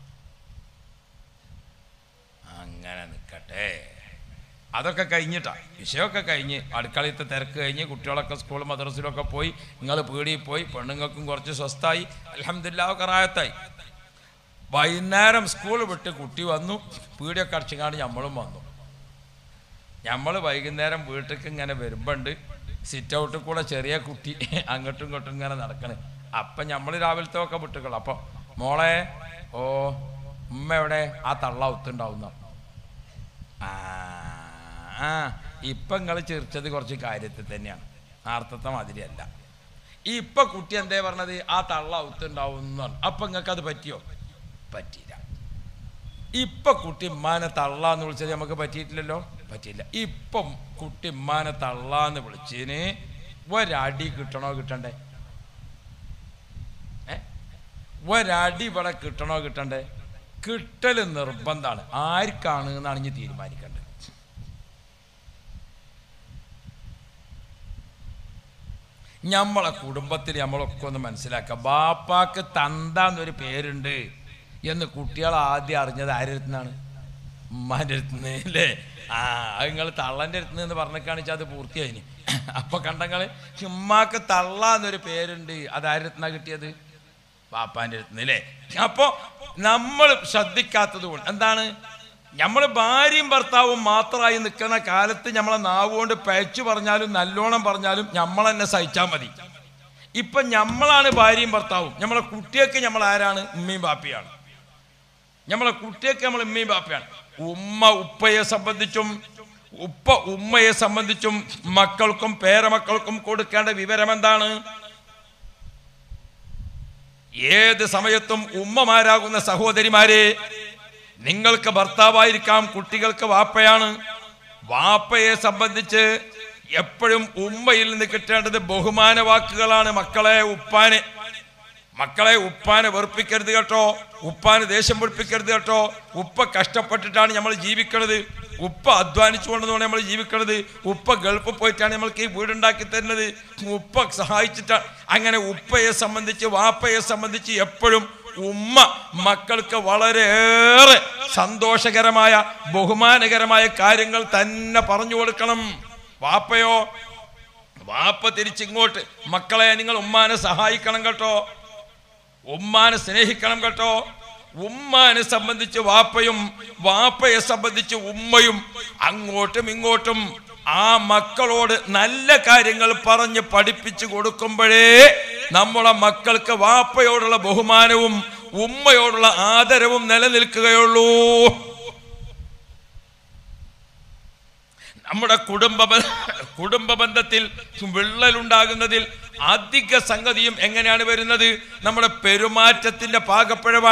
അങ്ങനെ നിൽക്കട്ടെ. അതൊക്കെ കഴിഞ്ഞിട്ടാണ്, വിഷയമൊക്കെ കഴിഞ്ഞ് അടുക്കളയത്തെ തിരക്ക് കഴിഞ്ഞ് കുട്ടികളൊക്കെ സ്കൂൾ മദ്രസയിലൊക്കെ പോയി, നിങ്ങൾ പീടിയിൽ പോയി, പെണ്ണുങ്ങൾക്കും കുറച്ച് സ്വസ്ഥായി, അൽഹംദുലില്ലാഹ് ഒക്കെ റാഹത്തായി. വൈകുന്നേരം സ്കൂൾ വിട്ട് കുട്ടി വന്നു, പീടിയൊക്കെ അടച്ചിങ്ങാണ്ട് നമ്മളും വന്നു. നമ്മൾ വൈകുന്നേരം വീട്ടിലേക്ക് ഇങ്ങനെ വരുമ്പോണ്ട് സിറ്റ് ഔട്ടിൽ കൂടെ ചെറിയ കുട്ടി അങ്ങോട്ടും ഇങ്ങോട്ടും ഇങ്ങനെ നടക്കണേ. അപ്പം നമ്മൾ രാവിലത്തെ ഒക്കെ വിട്ടുകൾ. അപ്പം മോളെ, ഓ ഉമ്മ എവിടെ? ആ തള്ള ഒത്തുണ്ടാവുന്ന. ആ ആ ഇപ്പം നിങ്ങൾ ചിരിച്ചത് കുറച്ച് കാര്യത്തിൽ തന്നെയാണ്, ആർത്തത്തെ മാതിരിയല്ല. ഈ ഇപ്പം കുട്ടി എന്തേ പറഞ്ഞത്? ആ തള്ള ഒത്തുണ്ടാവും എന്ന് പറഞ്ഞു. അപ്പം നിങ്ങൾക്ക് അത് പറ്റിയോ? പറ്റിയില്ല. ഇപ്പം കുട്ടി ഉമ്മാനെ തള്ളാന്ന് വിളിച്ചത് നമുക്ക് പറ്റിയിട്ടില്ലല്ലോ, പറ്റിയില്ല. ഇപ്പം കുട്ടി ഉമ്മാനെ തള്ളാന്ന് വിളിച്ചതിന് ഒരടി കിട്ടണോ കിട്ടണ്ടേ? ഏ ഒരടി ഇവിടെ കിട്ടണോ കിട്ടണ്ടേ? കിട്ടൽ നിർബന്ധമാണ്. ആർക്കാണ് എന്നാണ് ഇനി തീരുമാനിക്കേണ്ടത്. നമ്മളെ കുടുംബത്തിൽ നമ്മളൊക്കെ ഒന്ന് മനസ്സിലാക്കുക. ബാപ്പാക്ക് തന്താന്നൊരു പേരുണ്ട് എന്ന് കുട്ടികൾ ആദ്യം അറിഞ്ഞത് ആരുടെ അടുത്തുനിന്നാണ്? ഉമ്മാൻ്റെ അടുത്തുനിന്ന് അല്ലേ? ആ അത് നിങ്ങൾ തള്ളൻ്റെ അടുത്തുനിന്ന് എന്ന് പറഞ്ഞേക്കാണ് വെച്ചാൽ അത് പൂർത്തിയായിന്. അപ്പൊ കണ്ടങ്ങള് ഉമ്മാക്ക് തള്ള എന്നൊരു പേരുണ്ട്, അത് ആരുടെ അടുത്തുനിന്നാണ് കിട്ടിയത്? ബാപ്പാൻ്റെ അടുത്തുനിന്ന് അല്ലേ? അപ്പൊ നമ്മൾ ശ്രദ്ധിക്കാത്തത് കൊണ്ട് എന്താണ്, നമ്മൾ ഭാര്യയും ഭർത്താവും മാത്രമായി നിൽക്കുന്ന കാലത്ത് നമ്മളെ നാവുകൊണ്ട് പഴച്ചു പറഞ്ഞാലും നല്ലോണം പറഞ്ഞാലും നമ്മൾ തന്നെ സഹിച്ചാൽ മതി. ഇപ്പൊ നമ്മളാണ് ഭാര്യയും ഭർത്താവും. നമ്മളെ കുട്ടിയൊക്കെ നമ്മൾ ആരാണ്? ഉമ്മയും ബാപ്പയാണ്. നമ്മളെ കുട്ടിയൊക്കെ നമ്മൾ ഉമ്മയും ബാപ്പയാണ്. ഉമ്മ ഉപ്പയെ സംബന്ധിച്ചും ഉപ്പ ഉമ്മയെ സംബന്ധിച്ചും മക്കൾക്കും പേരമക്കൾക്കും കൊടുക്കേണ്ട വിവരം എന്താണ്? ഏത് സമയത്തും ഉമ്മമാരാകുന്ന സഹോദരിമാരെ, നിങ്ങൾക്ക് ഭർത്താവായിരിക്കാം, കുട്ടികൾക്ക് വാപ്പയാണ്. വാപ്പയെ സംബന്ധിച്ച് എപ്പോഴും ഉമ്മയിൽ നിന്ന് കിട്ടേണ്ടത് ബഹുമാന വാക്കുകളാണ്. മക്കളെ ഉപ്പാനെ മക്കളെ ഉപ്പാനെ വെറുപ്പിക്കരുത് കേട്ടോ, ഉപ്പാന് ദേഷ്യം പിടിപ്പിക്കരുത് കേട്ടോ. ഉപ്പ കഷ്ടപ്പെട്ടിട്ടാണ് നമ്മൾ ജീവിക്കുന്നത്. ഉപ്പ അധ്വാനിച്ചുകൊണ്ടെന്നാണ് നമ്മൾ ജീവിക്കുന്നത്. ഉപ്പ ഗൾഫിൽ പോയിട്ടാണ് നമ്മൾക്ക് ഈ വീടുണ്ടാക്കി തരുന്നത്. ഉപ്പ സഹായിച്ചിട്ടാണ്. അങ്ങനെ ഉപ്പയെ സംബന്ധിച്ച് വാപ്പയെ സംബന്ധിച്ച് എപ്പോഴും ഉമ്മ മക്കൾക്ക് വളരെയേറെ സന്തോഷകരമായ ബഹുമാനകരമായ കാര്യങ്ങൾ തന്നെ പറഞ്ഞു കൊടുക്കണം. വാപ്പയോ വാപ്പ തിരിച്ചിങ്ങോട്ട് മക്കളെ നിങ്ങൾ ഉമ്മാനെ സഹായിക്കണം കേട്ടോ, ഉമ്മാനെ സ്നേഹിക്കണം കേട്ടോ. ഉമ്മാനെ സംബന്ധിച്ച് വാപ്പയും വാപ്പയെ സംബന്ധിച്ച് ഉമ്മയും അങ്ങോട്ടും ഇങ്ങോട്ടും ആ മക്കളോട് നല്ല കാര്യങ്ങൾ പറഞ്ഞ് പഠിപ്പിച്ചു കൊടുക്കുമ്പോഴേ നമ്മളെ മക്കൾക്ക് വാപ്പയോടുള്ള ബഹുമാനവും ഉമ്മയോടുള്ള ആദരവും നിലനിൽക്കുകയുള്ളൂ. നമ്മുടെ കുടുംബ കുടുംബ ബന്ധത്തിൽ വിള്ളലുണ്ടാകുന്നതിൽ അധിക സംഗതിയും എങ്ങനെയാണ് വരുന്നത്? നമ്മുടെ പെരുമാറ്റത്തിന്റെ പാകപ്പിഴവാണ്.